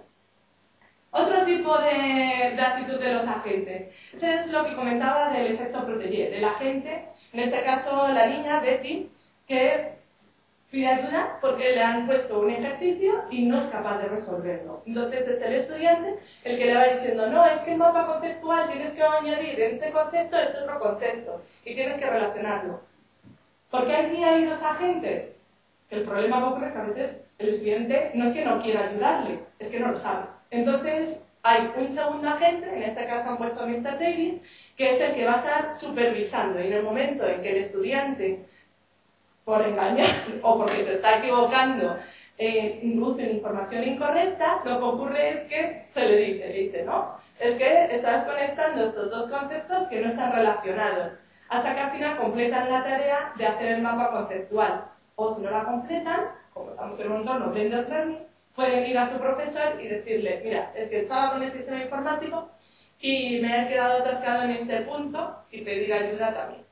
Otro tipo de, de actitud de los agentes. Ese es lo que comentaba del efecto Protégé, del agente, en este caso la niña Betty, que pide ayuda porque le han puesto un ejercicio y no es capaz de resolverlo. Entonces es el estudiante el que le va diciendo, no, es que el mapa conceptual tienes que añadir en este concepto este otro concepto y tienes que relacionarlo. ¿Por qué aquí hay dos agentes? El problema que ocurre es que a veces el estudiante no es que no quiera ayudarle, es que no lo sabe. Entonces hay un segundo agente, en este caso han puesto a mister Davis, que es el que va a estar supervisando y en el momento en que el estudiante, por engañar o porque se está equivocando, eh, induce información incorrecta, lo que ocurre es que se le dice, le dice, no, es que estás conectando estos dos conceptos que no están relacionados, hasta que al final completan la tarea de hacer el mapa conceptual. O si no la completan, como estamos en un entorno blended learning, pueden ir a su profesor y decirle, mira, es que estaba con el sistema informático y me he quedado atascado en este punto y pedir ayuda también.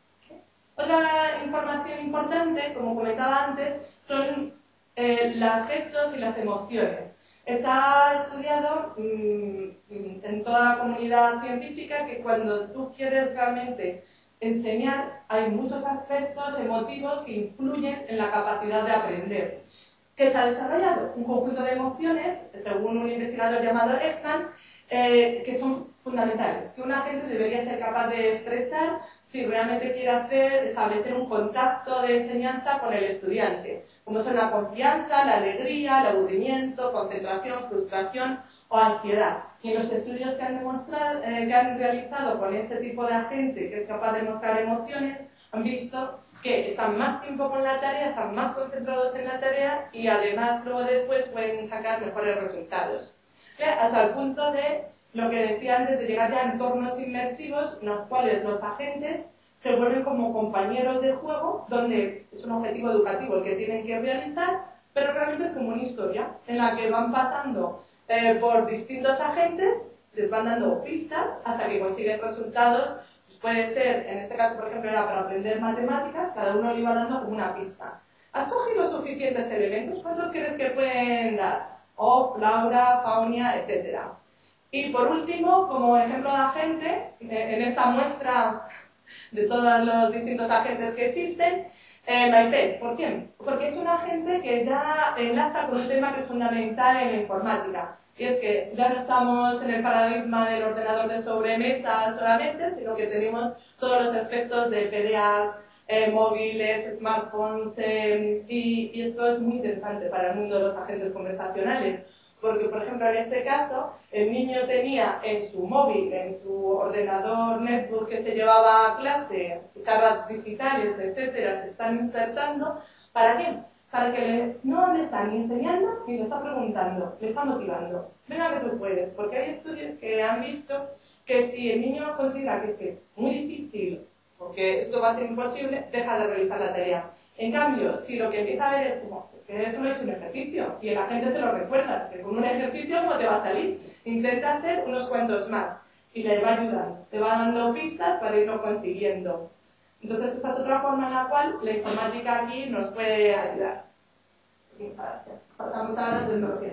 Otra información importante, como comentaba antes, son eh, los gestos y las emociones. Está estudiado mmm, en toda la comunidad científica que cuando tú quieres realmente enseñar, hay muchos aspectos emotivos que influyen en la capacidad de aprender. ¿Qué se ha desarrollado? Un conjunto de emociones, según un investigador llamado Ekman, eh, que son fundamentales, que un agente debería ser capaz de expresar si realmente quiere hacer, establecer un contacto de enseñanza con el estudiante, como son la confianza, la alegría, el aburrimiento, concentración, frustración o ansiedad. Y en los estudios que han, demostrado, eh, que han realizado con este tipo de agente que es capaz de mostrar emociones, han visto que están más tiempo con la tarea, están más concentrados en la tarea y además luego después pueden sacar mejores resultados. ¿Eh? Hasta el punto de lo que decía antes de llegar ya a entornos inmersivos en los cuales los agentes se vuelven como compañeros de juego, donde es un objetivo educativo el que tienen que realizar, pero realmente es como una historia en la que van pasando eh, por distintos agentes, les van dando pistas hasta que consiguen resultados. Puede ser, en este caso, por ejemplo, era para aprender matemáticas, cada uno le iba dando como una pista. ¿Has cogido suficientes elementos? ¿Cuántos crees que pueden dar? O, Laura, Faunia, etcétera. Y por último, como ejemplo de agente, en esta muestra de todos los distintos agentes que existen, eh, MyPet. ¿Por qué? Porque es un agente que ya enlaza con un tema que es fundamental en la informática. Y es que ya no estamos en el paradigma del ordenador de sobremesa solamente, sino que tenemos todos los aspectos de P D As, eh, móviles, smartphones, eh, y, y esto es muy interesante para el mundo de los agentes conversacionales. Porque, por ejemplo, en este caso, el niño tenía en su móvil, en su ordenador netbook que se llevaba a clase, cargas digitales, etcétera, se están insertando. ¿Para qué? Para que le, no le están ni enseñando ni le está preguntando, le está motivando. Venga que tú puedes, porque hay estudios que han visto que si el niño considera que es, que es muy difícil porque esto va a ser imposible, deja de realizar la tarea. En cambio, si lo que empieza a ver es como, es que eso no es un ejercicio, y la gente se lo recuerda, es que con un ejercicio no te va a salir, intenta hacer unos cuantos más, y le va ayudando, te va dando pistas para irlo consiguiendo. Entonces, esta es otra forma en la cual la informática aquí nos puede ayudar. Muchas gracias. Pasamos ahora a tecnología.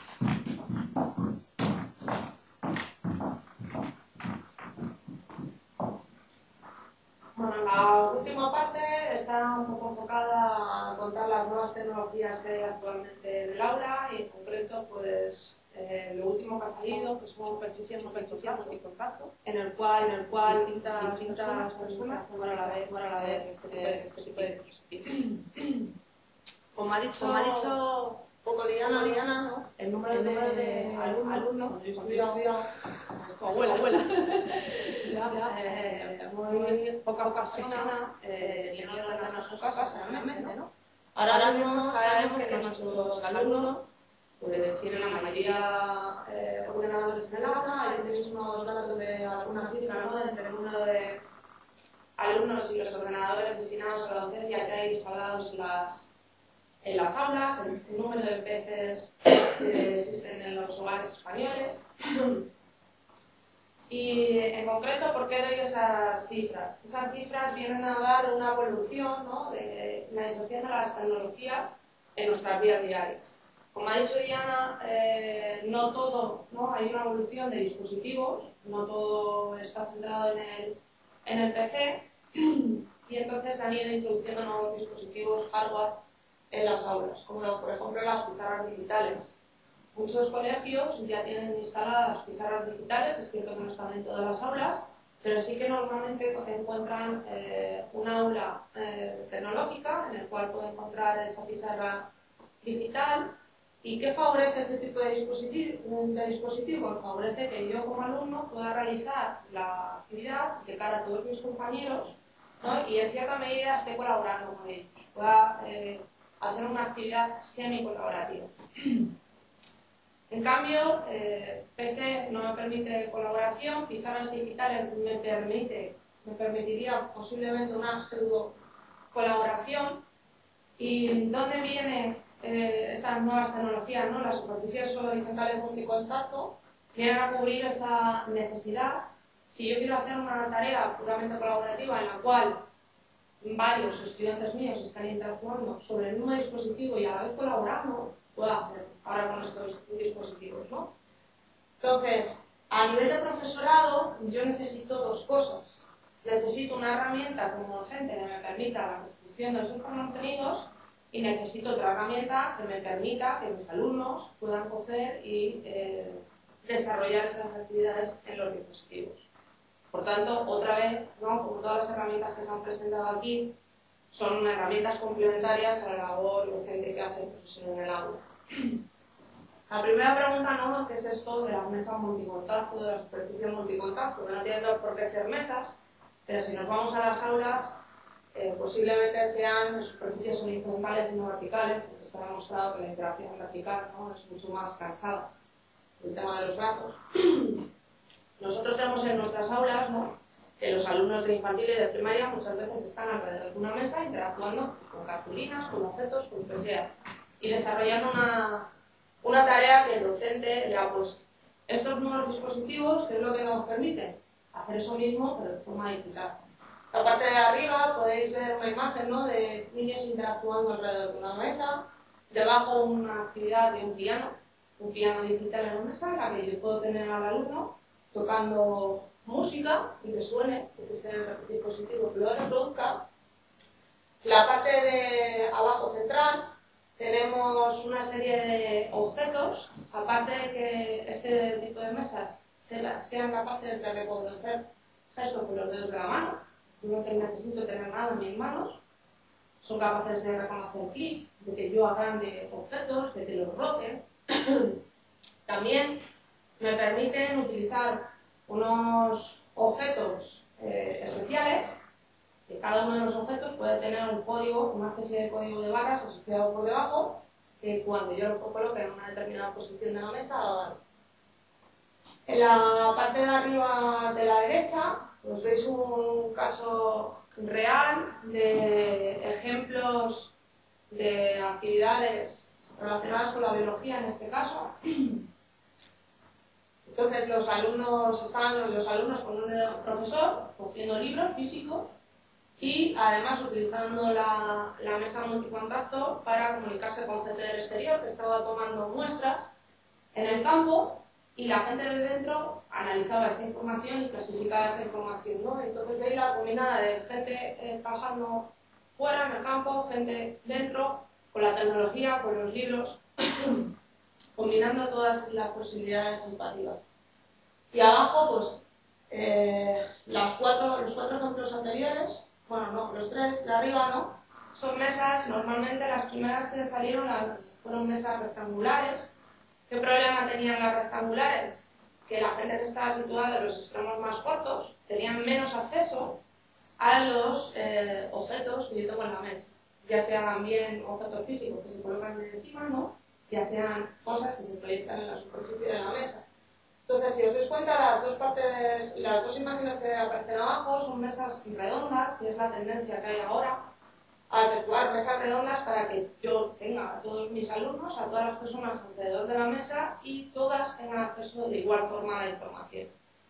Bueno, la última parte está un poco enfocada a contar las nuevas tecnologías que hay actualmente en el aula y en concreto, pues, eh, lo último que ha salido, que son superficies multicontacto, en el cual, en el cual distintas, distintas personas pueden a la vez, a la vez este tipo de, este tipo de dispositivos. Como ha dicho, como ha dicho poco Diana, Diana, ¿no? El número, el número de, de alumnos, alumnos cuidado, cuidado, abuela, abuela, ya, ya, eh, muy poca ocasión eh, tenían ordenar sus casas realmente, ¿no? Ahora mismo sabemos que nuestros alumnos pues tienen la mayoría eh, ordenadores en el aula, ahí tenéis unos datos de algunas cifras, ¿no? Entre el número de alumnos y los ordenadores destinados a la docencia que hay instalados en las en las aulas, el número de P Cs que existen en los hogares españoles. Y en concreto, ¿por qué doy esas cifras? Esas cifras vienen a dar una evolución, ¿no?, de la disociación de las tecnologías en nuestras vidas diarias. Como ha dicho Diana, eh, no todo, ¿no? Hay una evolución de dispositivos, no todo está centrado en el, en el P C, y entonces se han ido introduciendo nuevos dispositivos hardware en las aulas, como por ejemplo las pizarras digitales. Muchos colegios ya tienen instaladas pizarras digitales, es cierto que no están en todas las aulas, pero sí que normalmente encuentran eh, un aula eh, tecnológica en el cual pueden encontrar esa pizarra digital. ¿Y qué favorece ese tipo de dispositivo? De dispositivo? Favorece que yo como alumno pueda realizar la actividad de cara a todos mis compañeros, ¿no? Y en cierta medida esté colaborando con ellos, pueda eh, hacer una actividad semi-colaborativa. En cambio, eh, P C no me permite colaboración, pizarras digitales me permite, me permitiría posiblemente una pseudo colaboración. ¿Y dónde vienen eh, estas nuevas tecnologías, ¿no? Las superficies horizontales multicontacto vienen a cubrir esa necesidad. Si yo quiero hacer una tarea puramente colaborativa en la cual varios estudiantes míos están interactuando sobre el mismo dispositivo y a la vez colaborando, puedo hacerlo ahora con estos dispositivos, ¿no? Entonces, a nivel de profesorado, yo necesito dos cosas. Necesito una herramienta como docente que me permita la construcción de esos contenidos y necesito otra herramienta que me permita que mis alumnos puedan coger y eh, desarrollar esas actividades en los dispositivos. Por tanto, otra vez, ¿no?, como todas las herramientas que se han presentado aquí, son herramientas complementarias a la labor docente que hace el profesor en el aula. La primera pregunta, ¿no?, ¿qué es esto de las mesas multicontacto, de la superficie multicontacto? Que no tienen por qué ser mesas, pero si nos vamos a las aulas, eh, posiblemente sean superficies horizontales y no verticales, porque está demostrado que la interacción vertical, ¿no?, es mucho más cansada. El tema de los brazos. Nosotros tenemos en nuestras aulas, ¿no?, que los alumnos de infantil y de primaria muchas veces están alrededor de una mesa interactuando pues, con cartulinas, con objetos, con lo que sea, y desarrollando una, una tarea que el docente le ha puesto. Estos nuevos dispositivos, ¿qué es lo que nos permiten? Hacer eso mismo, pero de forma digital. La parte de arriba podéis ver una imagen, ¿no?, de niños interactuando alrededor de una mesa, debajo una actividad de un piano, un piano digital en una mesa, en la que yo puedo tener al alumno tocando música y que suene, que ese dispositivo que lo reproduzca. La parte de abajo central tenemos una serie de objetos, aparte de que este tipo de mesas sean capaces de reconocer gestos con los dedos de la mano, no que necesito tener nada en mis manos, son capaces de reconocer clic, de que yo agrande objetos, de que los rote. También me permiten utilizar unos objetos eh, especiales, que cada uno de los objetos puede tener un código, una especie de código de barras asociado por debajo, que cuando yo lo coloque en una determinada posición de la mesa, lo hago. En la parte de arriba de la derecha Pues veis un caso real de ejemplos de actividades relacionadas con la biología en este caso. Entonces los alumnos estaban los alumnos con un profesor cogiendo libros físicos y además utilizando la, la mesa multicontacto para comunicarse con gente del exterior que estaba tomando muestras en el campo, y la gente de dentro analizaba esa información y clasificaba esa información, ¿no? Entonces veis la combinada de gente eh, trabajando fuera en el campo, gente dentro, con la tecnología, con los libros, combinando todas las posibilidades educativas. Y abajo, pues, eh, las cuatro, los cuatro ejemplos anteriores, bueno, no, los tres de arriba, ¿no? Son mesas, normalmente las primeras que salieron fueron mesas rectangulares. ¿Qué problema tenían las rectangulares? Que la gente que estaba situada en los extremos más cortos tenían menos acceso a los eh, objetos que yo tengo en la mesa, ya sean bien objetos físicos que se colocan encima, ¿no? Ya sean cosas que se proyectan en la superficie de la mesa. Entonces, si os dais cuenta, las dos partes, las dos imágenes que aparecen abajo son mesas redondas, que es la tendencia que hay ahora, a efectuar mesas redondas para que yo tenga a todos mis alumnos, a todas las personas alrededor de la mesa y todas tengan acceso de igual forma a la información.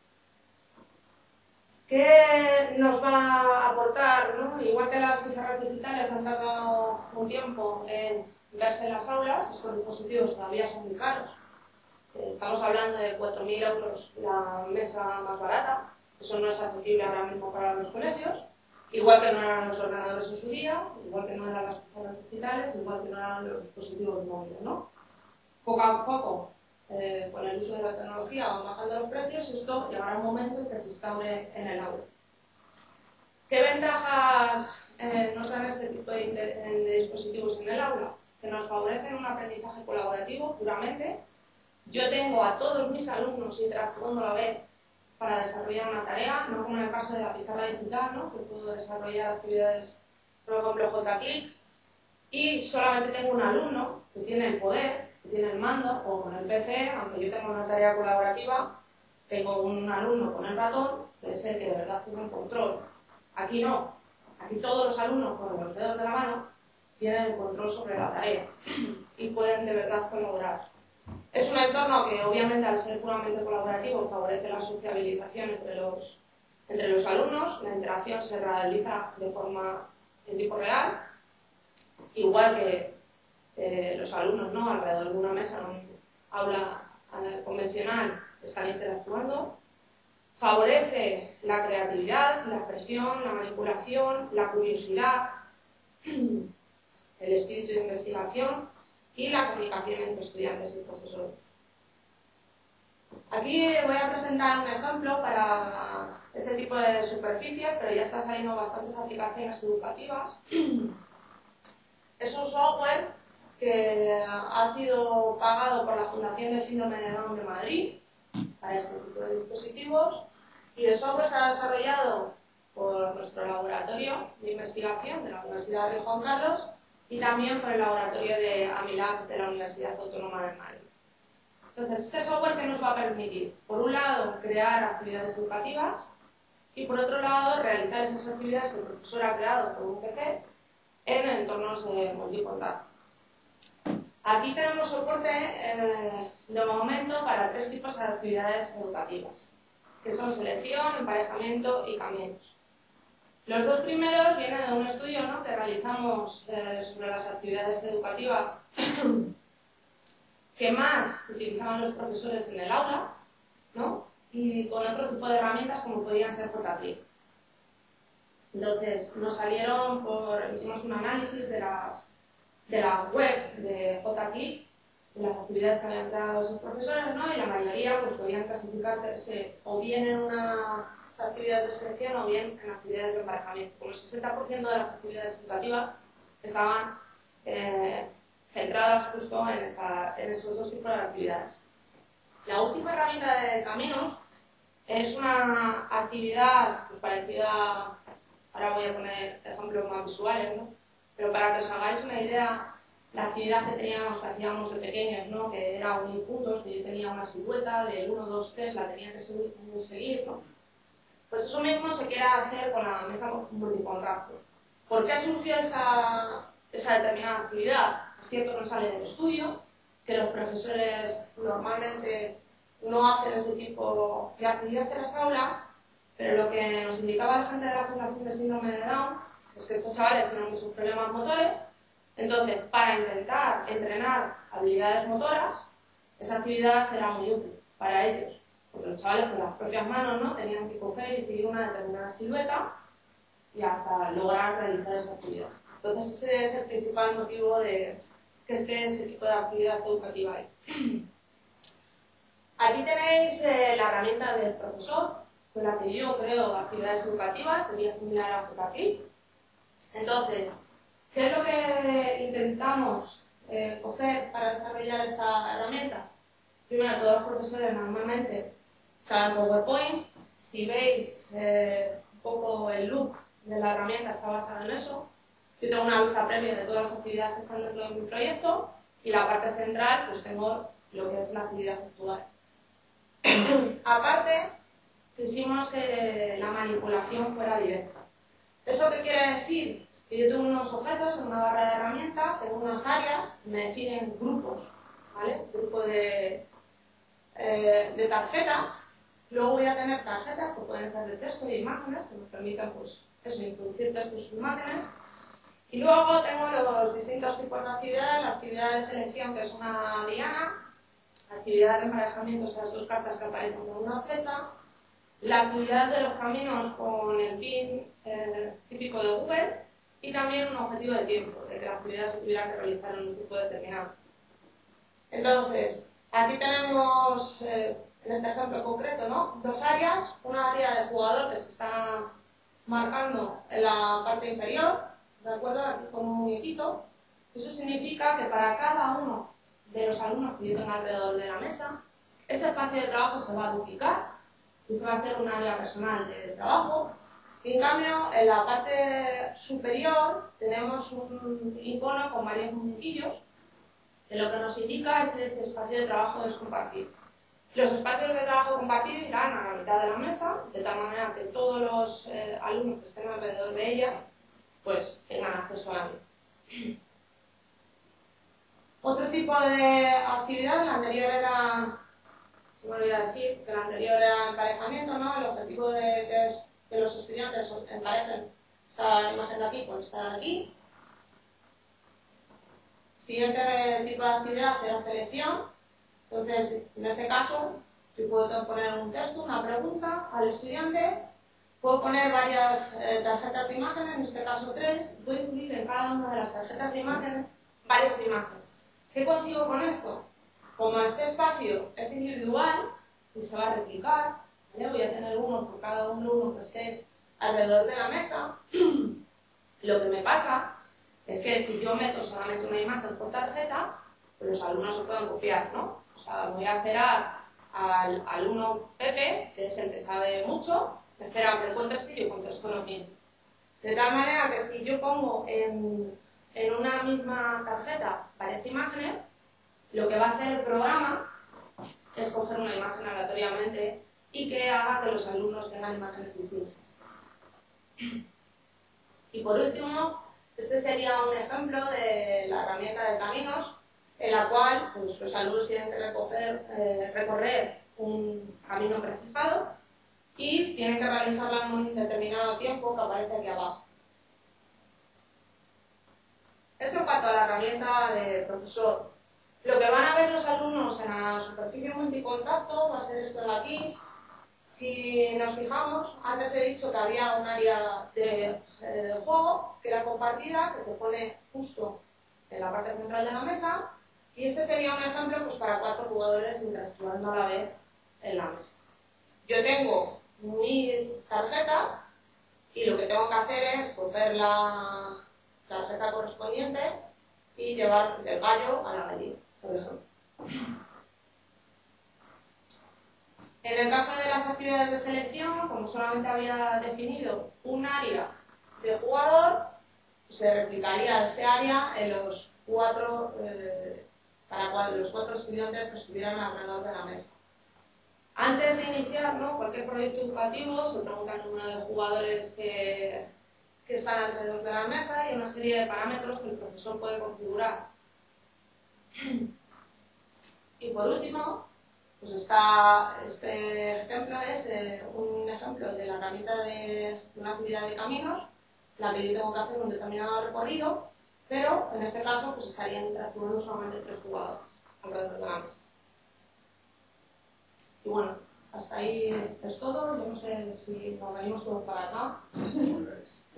¿Qué nos va a aportar, ¿no? Igual que las pizarras digitales han tardado un tiempo en verse en las aulas, estos dispositivos todavía son muy caros. Estamos hablando de cuatro mil euros la mesa más barata, eso no es asequible ahora mismo para los colegios. Igual que no eran los ordenadores en su día, igual que no eran las pizarras digitales, igual que no eran los dispositivos móviles, ¿no? Poco a poco, eh, con el uso de la tecnología van bajando los precios y esto llegará un momento en que se instaure en el aula. ¿Qué ventajas eh, nos dan este tipo de, de dispositivos en el aula? Que nos favorecen un aprendizaje colaborativo puramente. Yo tengo a todos mis alumnos interactuando a la vez para desarrollar una tarea, no como en el caso de la pizarra digital, ¿no? Que puedo desarrollar actividades, por ejemplo, J-Click, y solamente tengo un alumno que tiene el poder, que tiene el mando, o con el P C, aunque yo tenga una tarea colaborativa, tengo un alumno con el ratón, que es el que de verdad tiene un control. Aquí no, aquí todos los alumnos con los dedos de la mano tienen el control sobre la tarea y pueden de verdad colaborar. Es un entorno que, obviamente, al ser puramente colaborativo, favorece la sociabilización entre los, entre los alumnos. La interacción se realiza de forma en tiempo real, igual que eh, los alumnos, ¿no? Alrededor de una mesa, en un aula convencional, están interactuando. Favorece la creatividad, la expresión, la manipulación, la curiosidad, el espíritu de investigación y la comunicación entre estudiantes y profesores. Aquí voy a presentar un ejemplo para este tipo de superficie, pero ya están saliendo bastantes aplicaciones educativas. Es un software que ha sido pagado por la Fundación del Síndrome de Down de Madrid para este tipo de dispositivos, y el software se ha desarrollado por nuestro laboratorio de investigación de la Universidad de Rey Juan Carlos y también por el laboratorio de AMILAB de la Universidad Autónoma de Madrid. Entonces, este software, ¿qué nos va a permitir? Por un lado, crear actividades educativas y por otro lado, realizar esas actividades que el profesor ha creado con un P C en entornos de multicontacto. Aquí tenemos soporte eh, de momento para tres tipos de actividades educativas, que son selección, emparejamiento y caminos. Los dos primeros vienen de un estudio, ¿no?, que realizamos eh, sobre las actividades educativas que más utilizaban los profesores en el aula, ¿no?, y con otro tipo de herramientas como podían ser J-Click. Entonces, nos salieron por, hicimos un análisis de, las, de la web de J-Click, de las actividades que habían creado sus profesores, ¿no?, y la mayoría pues podían clasificarse o bien en una actividades de selección o bien en actividades de emparejamiento. Como el sesenta por ciento de las actividades educativas estaban eh, centradas justo en, esa, en esos dos tipos de actividades. La última herramienta de Caminos es una actividad pues, parecida, ahora voy a poner ejemplos más visuales, ¿no?, pero para que os hagáis una idea, la actividad que teníamos, que hacíamos de pequeños, ¿no?, que era unir puntos, que yo tenía una silueta de uno, dos, tres, la tenía que seguir, ¿no?, Pues eso mismo se quiere hacer con la mesa multicontacto. ¿Por qué surgió esa, esa determinada actividad? Es cierto que no sale del estudio, que los profesores normalmente no hacen ese tipo de actividad en las aulas, pero lo que nos indicaba la gente de la Fundación de Síndrome de Down es que estos chavales tienen muchos problemas motores, entonces para intentar entrenar habilidades motoras, esa actividad era muy útil para ellos, porque los chavales con las propias manos, ¿no?, tenían que coger y seguir una determinada silueta y hasta lograr realizar esa actividad. Entonces ese es el principal motivo de que esté ese tipo de actividad educativa ahí. Aquí tenéis eh, la herramienta del profesor, con la que yo creo actividades educativas, sería similar a Fotaclip. Entonces, ¿qué es lo que intentamos eh, coger para desarrollar esta herramienta? Primero, todos los profesores normalmente saben PowerPoint. Si veis eh, un poco el look de la herramienta, está basada en eso. Yo tengo una vista previa de todas las actividades que están dentro de mi proyecto y la parte central, pues tengo lo que es la actividad actual. Aparte, quisimos que la manipulación fuera directa. ¿Eso qué quiere decir? Que yo tengo unos objetos en una barra de herramienta, tengo unas áreas que me definen grupos, ¿vale? Grupo de, eh, de tarjetas. Luego voy a tener tarjetas que pueden ser de texto y de imágenes, que me permitan, pues, eso, introducir textos e imágenes. Y luego tengo los distintos tipos de actividades, la actividad de selección, que es una diana, la actividad de emparejamiento, esas dos cartas que aparecen con una flecha, la actividad de los caminos con el pin eh, típico de Google y también un objetivo de tiempo, de que la actividad se tuviera que realizar en un tiempo determinado. Entonces, aquí tenemos, eh, en este ejemplo concreto, ¿no?, dos áreas, una área de jugador que se está marcando en la parte inferior, ¿de acuerdo?, aquí con un muñequito. Eso significa que para cada uno de los alumnos que yo tenga alrededor de la mesa, ese espacio de trabajo se va a duplicar y se va a hacer un área personal de trabajo. Y en cambio, en la parte superior tenemos un icono con varios muñequillos, que lo que nos indica es que ese espacio de trabajo es compartido. Los espacios de trabajo compartido irán a la mitad de la mesa, de tal manera que todos los eh, alumnos que estén alrededor de ella pues tengan acceso a él. Otro tipo de actividad, la anterior era, se me olvidó decir, que la anterior era emparejamiento, ¿no? El objetivo de que es que los estudiantes emparejen esta imagen de aquí con esta de aquí. Siguiente tipo de actividad era selección. Entonces, en este caso, yo puedo poner un texto, una pregunta al estudiante, puedo poner varias eh, tarjetas de imágenes, en este caso tres, voy a incluir en cada una de las tarjetas de imágenes varias imágenes. ¿Qué consigo con esto? Como este espacio es individual y se va a replicar, ¿vale? Voy a tener uno por cada uno, uno que esté alrededor de la mesa, lo que me pasa es que si yo meto solamente una imagen por tarjeta, pues los alumnos se pueden copiar, ¿no? O sea, voy a esperar al alumno Pepe, que es el que sabe mucho, me espera que conteste y yo contesto lo mismo. De tal manera que si yo pongo en, en una misma tarjeta varias imágenes, lo que va a hacer el programa es coger una imagen aleatoriamente y que haga que los alumnos tengan imágenes distintas. Y por último, este sería un ejemplo de la herramienta de caminos, en la cual pues, los alumnos tienen que recoger, eh, recorrer un camino prefijado y tienen que realizarlo en un determinado tiempo que aparece aquí abajo. Eso en cuanto a la herramienta de profesor. Lo que van a ver los alumnos en la superficie multicontacto va a ser esto de aquí. Si nos fijamos, antes he dicho que había un área de, de juego que era compartida, que se pone justo en la parte central de la mesa, y este sería un ejemplo pues, para cuatro jugadores interactuando a la vez en la mesa. Yo tengo mis tarjetas y lo que tengo que hacer es coger la tarjeta correspondiente y llevar del gallo a la gallina, por ejemplo. En el caso de las actividades de selección, como solamente había definido un área de jugador, se replicaría este área en los cuatro, eh, para los cuatro estudiantes que estuvieran alrededor de la mesa. Antes de iniciar, ¿no?, cualquier proyecto educativo, se pregunta el número de jugadores que, que están alrededor de la mesa y una serie de parámetros que el profesor puede configurar. Y por último, pues está, este ejemplo es eh, un ejemplo de la herramienta de una actividad de caminos, en la que yo tengo que hacer un determinado recorrido, pero en este caso pues estarían interactuando solamente tres jugadores alrededor de la mesa. Y bueno, hasta ahí es todo. Yo no sé si nos venimos todos para acá. Bien,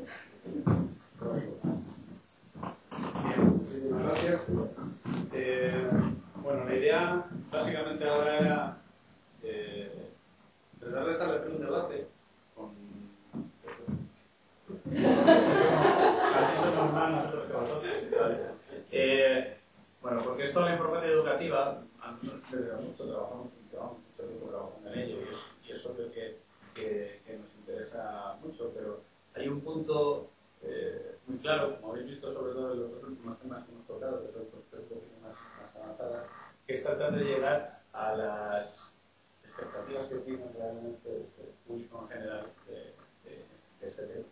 muchísimas gracias. Eh, bueno, la idea básicamente ahora era eh, tratar de establecer un debate con... Así somos más nosotros que vosotros. Eh, bueno, porque esto de la informática educativa, a nosotros desde hace mucho trabajamos, llevamos mucho tiempo trabajando en ello y es, y es obvio que, que, que nos interesa mucho, pero hay un punto eh, muy claro, como habéis visto sobre todo en los dos últimos temas que hemos tocado, que son un poquito más, más avanzadas, que es tratar de llegar a las expectativas que tiene realmente el público en general de, de, de este tema.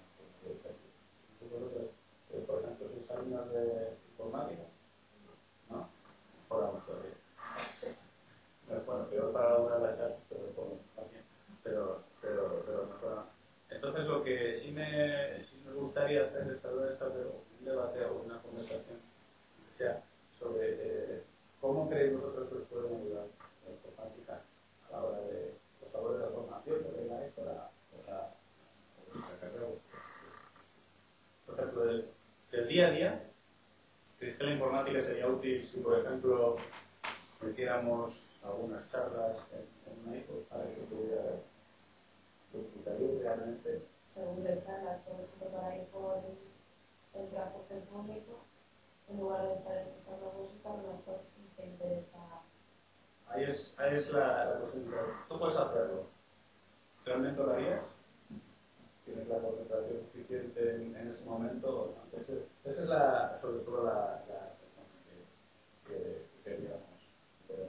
Por ejemplo, si alumnos de informática, ¿no? Mejoramos todavía. Bueno, peor para una la chat, pero por también. Pero, pero, pero mejoramos. Entonces, lo que sí me, sí me gustaría hacer es tal vez un debate o una conversación, o sea, sobre eh, cómo creéis vosotros que os pueden ayudar la informática a la hora de los sabores de la formación que tengáis para, para, para carrera. Por ejemplo, del, del día a día, ¿creéis que la informática sería útil si, por ejemplo, metiéramos algunas charlas en, en una iPod para que pudiera disfrutaría realmente? Según de charlas, por ejemplo, para ir por el transporte público, en lugar de estar escuchando música, a lo mejor sí te interesa. Ahí es, ahí es la, la posibilidad. Tú puedes hacerlo. ¿Realmente lo harías? ¿Tienes la concentración suficiente en, en ese momento? Ese, esa es la, sobre todo la, la que, que, que queríamos ver.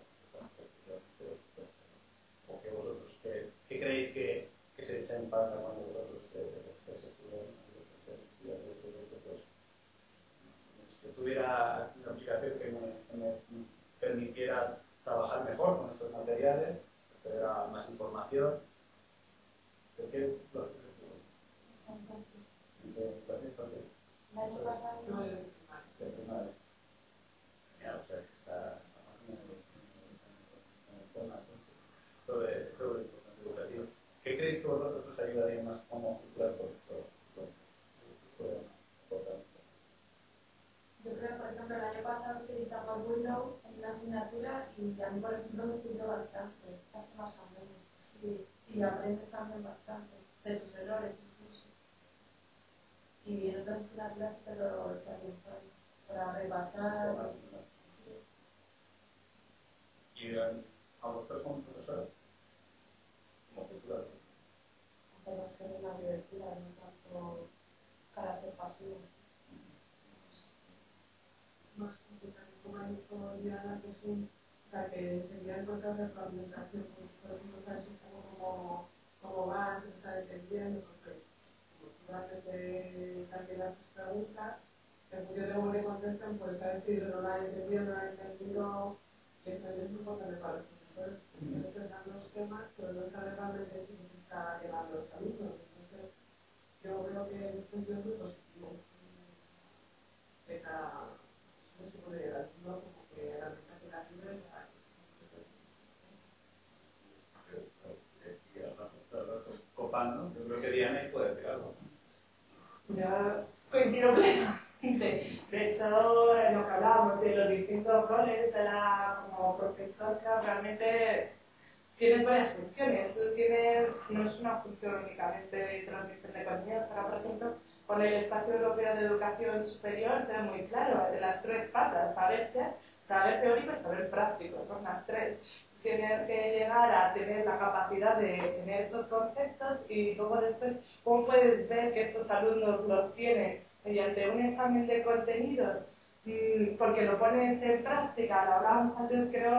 ¿O que vosotros qué, qué creéis que, que se echa en falta cuando vosotros estáis estudiando? Pues, que tuviera una aplicación que me, que me permitiera trabajar mejor con estos materiales, acceder a más información. ¿De qué? El año pasado no de primaria. Genial, o sea que está, está más en el, en el tema sobre, sobre el proceso educativo. ¿Qué creéis que vosotros os ayudaría más como futura por esto? Yo creo, por ejemplo, el año pasado utilizamos Windows en una asignatura y a mí, por ejemplo, me sirve bastante. Te hace más ameno. Sí. Y aprendes también bastante, de tus errores incluso. Y en otras asignaturas te lo echaría en falta para repasar. Sí. ¿Y a vosotros como profesores? Como futura. Hacemos que en la universidad, no tanto para ser pasivo. Más complicado, como ha dicho Diana, que es un, o sea, que sería encontrar la fragmentación, por ejemplo, sabes un poco cómo, cómo vas, se está entendiendo, porque como tú realmente también haces preguntas, en función de cómo le contesten, pues sabes si no la han entendido, no la han entendido, que esto es muy importante para los profesores, que se dan los temas, pero no saben realmente si se está llegando a los alumnos. Entonces, yo creo que en ese sentido es muy positivo. De cada no se puede llegar, ¿no? Como que la mensaje de la libre copando, yo creo que Diana puede decir algo. Yo coincido plenamente. De hecho, en lo que hablábamos de los distintos roles, era como profesor, claro, realmente tienes varias funciones. Tú tienes, no es una función únicamente de transmisión de contenidos, ahora, por ejemplo, con el Espacio Europeo de Educación Superior se ve muy claro, de las tres patas, saber ser, saber teórico y saber práctico, son las tres. Tienes que llegar a tener la capacidad de tener esos conceptos y luego después, ¿cómo puedes ver que estos alumnos los tienen mediante un examen de contenidos? Porque lo pones en práctica, lo hablábamos antes, creo,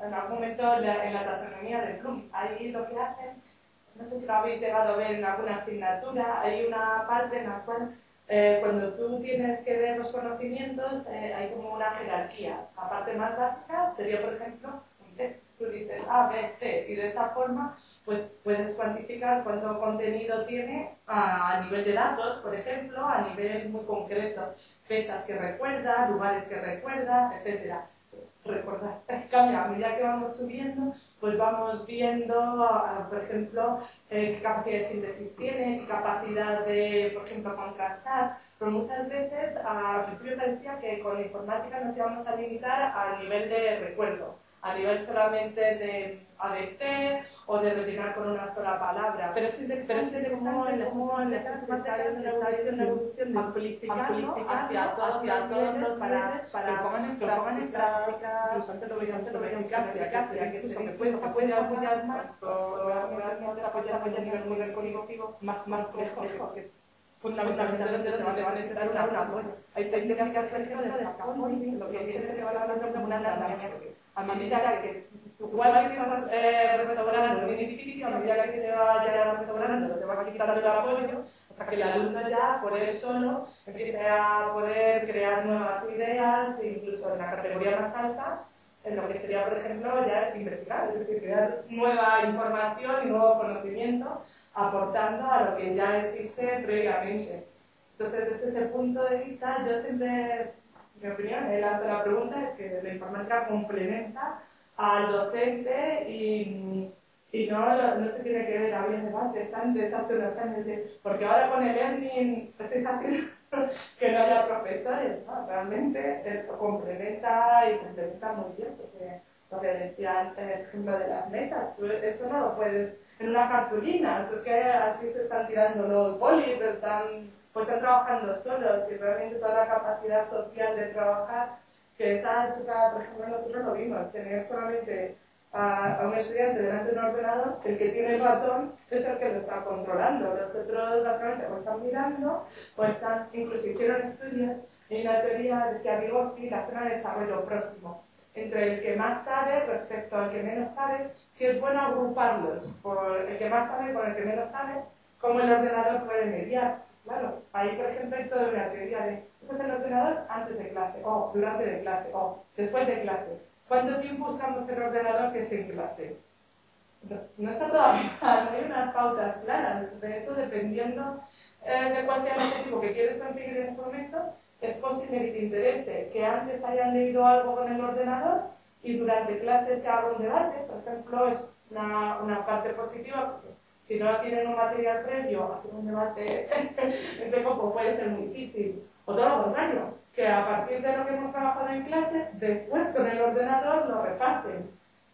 en algún momento en la, en la taxonomía de Bloom. Ahí lo que hacen, no sé si lo habéis llegado a ver en alguna asignatura, hay una parte en la cual eh, cuando tú tienes que ver los conocimientos eh, hay como una jerarquía. La parte más básica sería, por ejemplo, un test. Tú dices A, B, C y de esta forma pues puedes cuantificar cuánto contenido tiene a, a nivel de datos, por ejemplo, a nivel muy concreto. Fechas que recuerda, lugares que recuerda, etcétera. Recordar, cambia, a medida que vamos subiendo, pues vamos viendo, uh, por ejemplo, eh, qué capacidad de síntesis tiene, qué capacidad de, por ejemplo, contrastar. Pero muchas veces, al principio parecía que con la informática nos íbamos a limitar a nivel de recuerdo, a nivel solamente de A B C o de rellenar con una sola palabra. Pero es interesante cómo en las últimas décadas está habiendo una evolución de amplificarlo hacia todos los niveles para que pongan en práctica, incluso antes lo veíamos sobre eficacia, que incluso que puedes apoyar más, probablemente apoyar a nivel muy cognitivo más complejo, que es fundamentalmente donde te van a necesitar un apoyo. Hay técnicas, por ejemplo, de scaffolding, lo que viene se va hablando como una andamiaje. A medida que igual que estás eh, restaurando un edificio, a medida que se vaya restaurando, te va quitando el apoyo, hasta que el alumno ya, por él solo, empiece a poder crear nuevas ideas, incluso en la categoría más alta, en lo que sería, por ejemplo, ya investigar, es decir, crear nueva información y nuevo conocimiento, aportando a lo que ya existe previamente. Entonces, desde ese punto de vista, yo siempre, mi opinión, eh, la, la pregunta es que la informática complementa al docente y, y no, no se tiene que ver, había debates antes, hace unos años, de, porque ahora con el learning estáis haciendo que no haya profesores, ¿no? Realmente eh, complementa y complementa muy bien, porque lo que decía el ejemplo de las mesas, tú eso no lo puedes en una cartulina, es que así se están tirando los polis, están, pues están trabajando solos y realmente toda la capacidad social de trabajar, que esa, esa por ejemplo, nosotros lo vimos, tener solamente a, a un estudiante delante de un ordenador, el que tiene el ratón es el que lo está controlando, los otros básicamente o están mirando o están, incluso hicieron estudios, hay una teoría de que a Vygotsky la zona de desarrollo próximo, entre el que más sabe respecto al que menos sabe, si es bueno agruparlos por el que más sabe con el que menos sabe, cómo el ordenador puede mediar. Claro, ahí por ejemplo hay toda una teoría de, eso es el ordenador antes de clase, o durante de clase, o después de clase. ¿Cuánto tiempo usamos el ordenador si es en clase? No, no está todavía, no hay unas pautas claras, de esto dependiendo eh, de cuál sea el objetivo que quieres conseguir en ese momento, es posible que te interese que antes hayan leído algo con el ordenador y durante clase se haga un debate, por ejemplo, es una, una parte positiva, porque si no tienen un material previo, hacer un debate entre copos puede ser muy difícil. O todo lo contrario, que a partir de lo que hemos trabajado en clase, después con el ordenador lo repasen.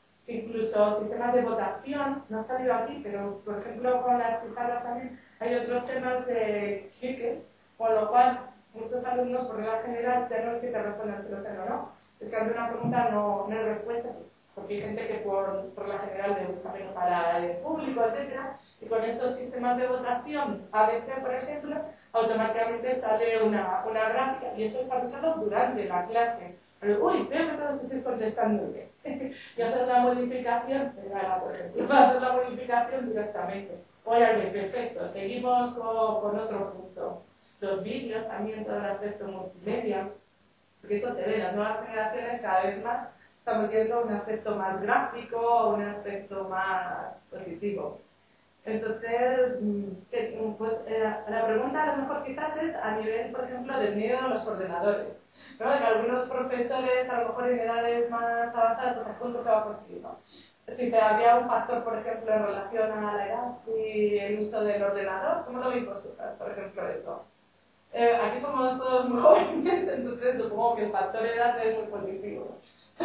Incluso sistemas de votación, no ha salido aquí, pero por ejemplo con las pizarras también hay otros temas de cliques, con lo cual muchos alumnos, por regla general, ya no es que te respondan si lo hacen o no, es que ante una pregunta no, no hay respuesta, porque hay gente que por, por regla general le gusta menos al público, etcétera, y con estos sistemas de votación, A B C, por ejemplo, automáticamente sale una, una gráfica, y eso es para usarlo durante la clase. Pero, uy, veo que todos estáis contestando bien. Y hacer la modificación, por ejemplo, hacer la modificación directamente. Oye, perfecto, seguimos con, con otro punto. Los vídeos también, todo el aspecto multimedia, porque eso se ve, las nuevas generaciones cada vez más estamos viendo un aspecto más gráfico, un aspecto más positivo. Entonces, pues la pregunta a lo mejor quizás es a nivel, por ejemplo, del miedo a los ordenadores, ¿no? Que algunos profesores, a lo mejor en edades más avanzadas, hasta punto se va a conseguir, ¿no? Si se había un factor, por ejemplo, en relación a la edad y el uso del ordenador, ¿cómo lo veis vosotras, por ejemplo, eso? Eh, aquí somos todos muy jóvenes, entonces supongo que el factor edad es muy positivo.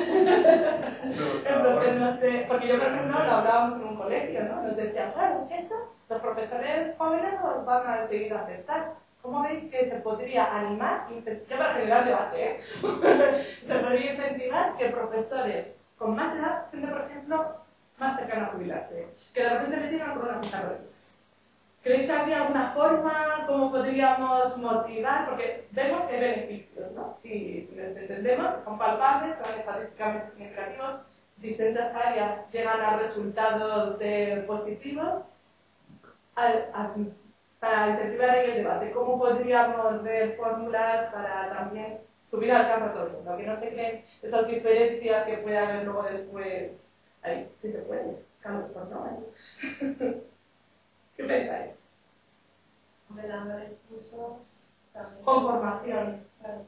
Entonces no sé, porque yo por ejemplo lo hablábamos en un colegio, ¿no? Nos decían, claro, es que eso, los profesores jóvenes nos van a seguir a aceptar. ¿Cómo veis que se podría animar, yo para generar debate, ¿eh? Se podría incentivar que profesores con más edad, gente por ejemplo, más cercana a jubilarse, que de repente le digan con una pizarra? ¿Creéis que habría alguna forma, cómo podríamos motivar? Porque vemos que hay beneficios, ¿no? Si los entendemos, son palpables, son estadísticamente significativos, distintas áreas llegan a resultados de positivos, a, a, para incentivar el debate. ¿Cómo podríamos ver fórmulas para también subir al carro a todo el mundo? Que no se creen esas diferencias que puede haber luego después. Ahí, sí se puede. Claro, pues no. ¿eh? ¿Qué pensáis? Dándoles cursos. Con formación. Claro.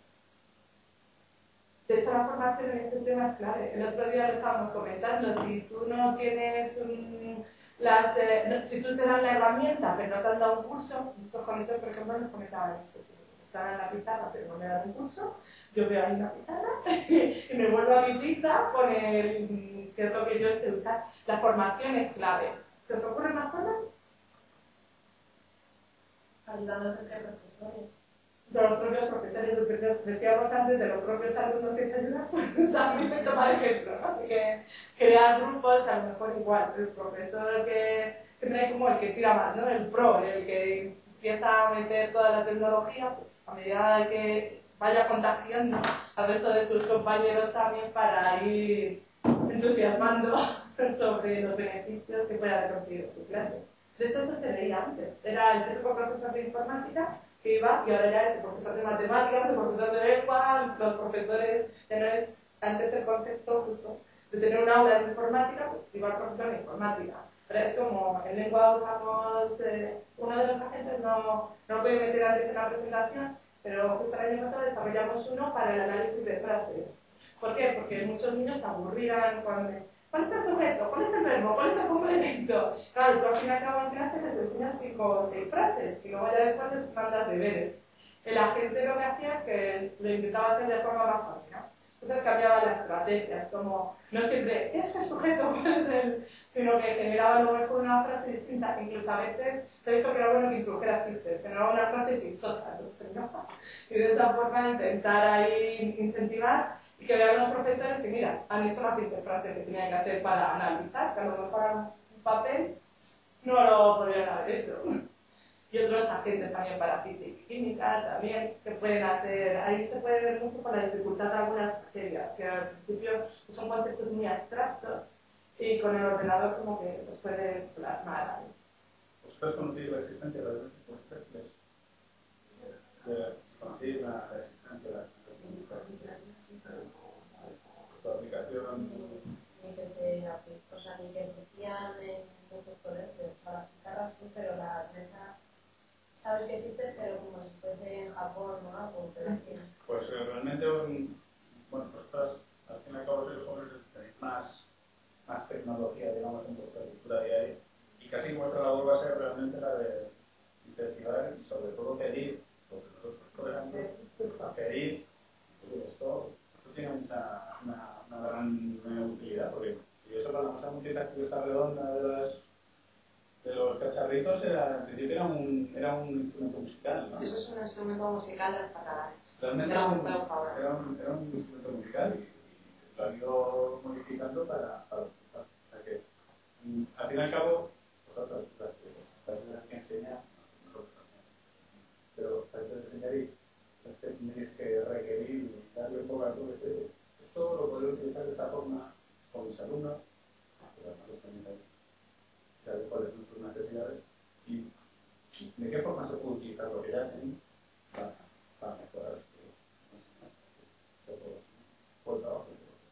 De hecho, la formación en este tema es clave. El otro día lo estábamos comentando. Si tú no tienes um, las... Eh, no, si tú te dan la herramienta, pero no te han dado un curso, muchos comentarios, por ejemplo, nos comentaban eso. Si están en la pizarra, pero no me dan un curso, yo veo ahí una pizarra y me vuelvo a mi pizza con el... que es lo que yo sé usar. La formación es clave. ¿Se os ocurren más formas? Ayudándose entre profesores. De los propios profesores, lo que decíamos antes, de los propios alumnos que se ayudan, pues también tomar ejemplo, ¿no? Que crear grupos, a lo mejor igual, el profesor que siempre hay como el que tira más, ¿no? El pro, el que empieza a meter toda la tecnología, pues a medida que vaya contagiando al resto de sus compañeros también para ir entusiasmando sobre los beneficios que puede haber conseguido su clase. De hecho, esto se veía antes. Era el típico profesor de informática que iba y ahora ya es el profesor de matemáticas, el profesor de lengua, los profesores, ya no es antes el concepto justo de tener un aula de informática, pues iba el profesor de informática. Pero es como en lengua usamos, eh, uno de los agentes no, no lo puede meter antes en la presentación, pero justo el año pasado desarrollamos uno para el análisis de frases. ¿Por qué? Porque muchos niños se aburrían con... ¿Cuál es el sujeto? ¿Cuál es el verbo? ¿Cuál es el complemento? Claro, tú al fin y al cabo en clase les enseñas cinco o seis frases y luego ya después les mandas deberes. El agente lo que hacía es que lo intentaba hacer de forma más fácil, ¿no? Entonces cambiaba las estrategias, como no siempre ¿qué es el sujeto? ¿Cuál es el...? Sino que generaba a lo mejor una frase distinta, incluso a veces, por eso que era bueno que introdujera chistes, generaba una frase chistosa, ¿no? Y de esta forma intentar ahí incentivar y que vean los profesores que, mira, han hecho las quince frases que tenían que hacer para analizar, que a lo mejor un papel no lo podrían haber hecho. Y otros agentes también para física y química, también, que pueden hacer, ahí se puede ver mucho por la dificultad de algunas materias, que al principio son conceptos muy abstractos y con el ordenador como que los puedes plasmar ahí. ¿Vosotros conocéis la existencia de las múltiples? ¿Conocéis la existencia de las su aplicación? Ni que se o sea, ni que existían en muchos colegios. O sea, las guitarras sí, pero las mesas sabes que existen, pero como si fuese en Japón, ¿no? Algo, pero aquí. Pues eh, realmente, bueno, vosotros al fin y al cabo sois jóvenes, tenéis más, más tecnología, digamos, en vuestra cultura diaria. Y casi vuestra labor va a ser realmente la de incentivar y sobre todo pedir, porque nosotros, por ejemplo, pedir, pues esto, esto tiene mucha, una, una gran una utilidad, porque yo eso la famosa música que está redonda de, las, de los cacharritos, era, en principio era un, era un instrumento musical, ¿no? Eso es un instrumento musical de los catalanes. Realmente era un, era, un, era un instrumento musical y, y lo han ido modificando para, para utilizar. O sea que, al fin y al cabo, vosotros, las que, que enseñan, nosotros también. Pero para enseñar y las que tenéis que requerir y darle un poco a todo este, esto lo podéis utilizar de esta forma con mis alumnos, pero además también hay, saber cuáles son sus necesidades y de qué forma se puede utilizar lo que ya tenéis para, para mejorar su trabajo.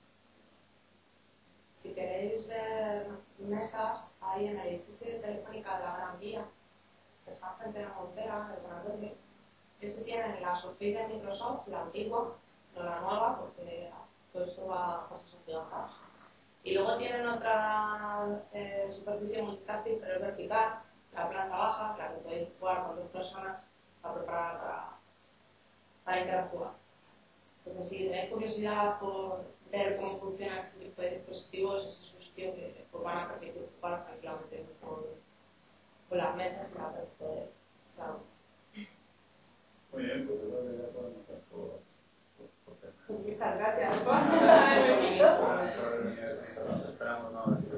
Si queréis ver mesas, hay en el edificio de Telefónica de la Gran Vía, que está frente a la Montera, el Gran Verde. Ese tiene la Surface de Microsoft, la antigua, no la nueva, porque todo esto va a cosas antiguas. Y luego tienen otra eh, superficie multitáctil, pero es vertical, la planta baja, la que podéis jugar con dos personas, está preparada para, para interactuar. Entonces, si tenéis curiosidad por ver cómo funciona ese tipo de dispositivos, ese es un sitio que pues, van a permitir jugar tranquilamente con, con las mesas y la red de salón. Muy bien, pues yo creo que ya podemos hacer por, por, por Muchas gracias. Esperamos no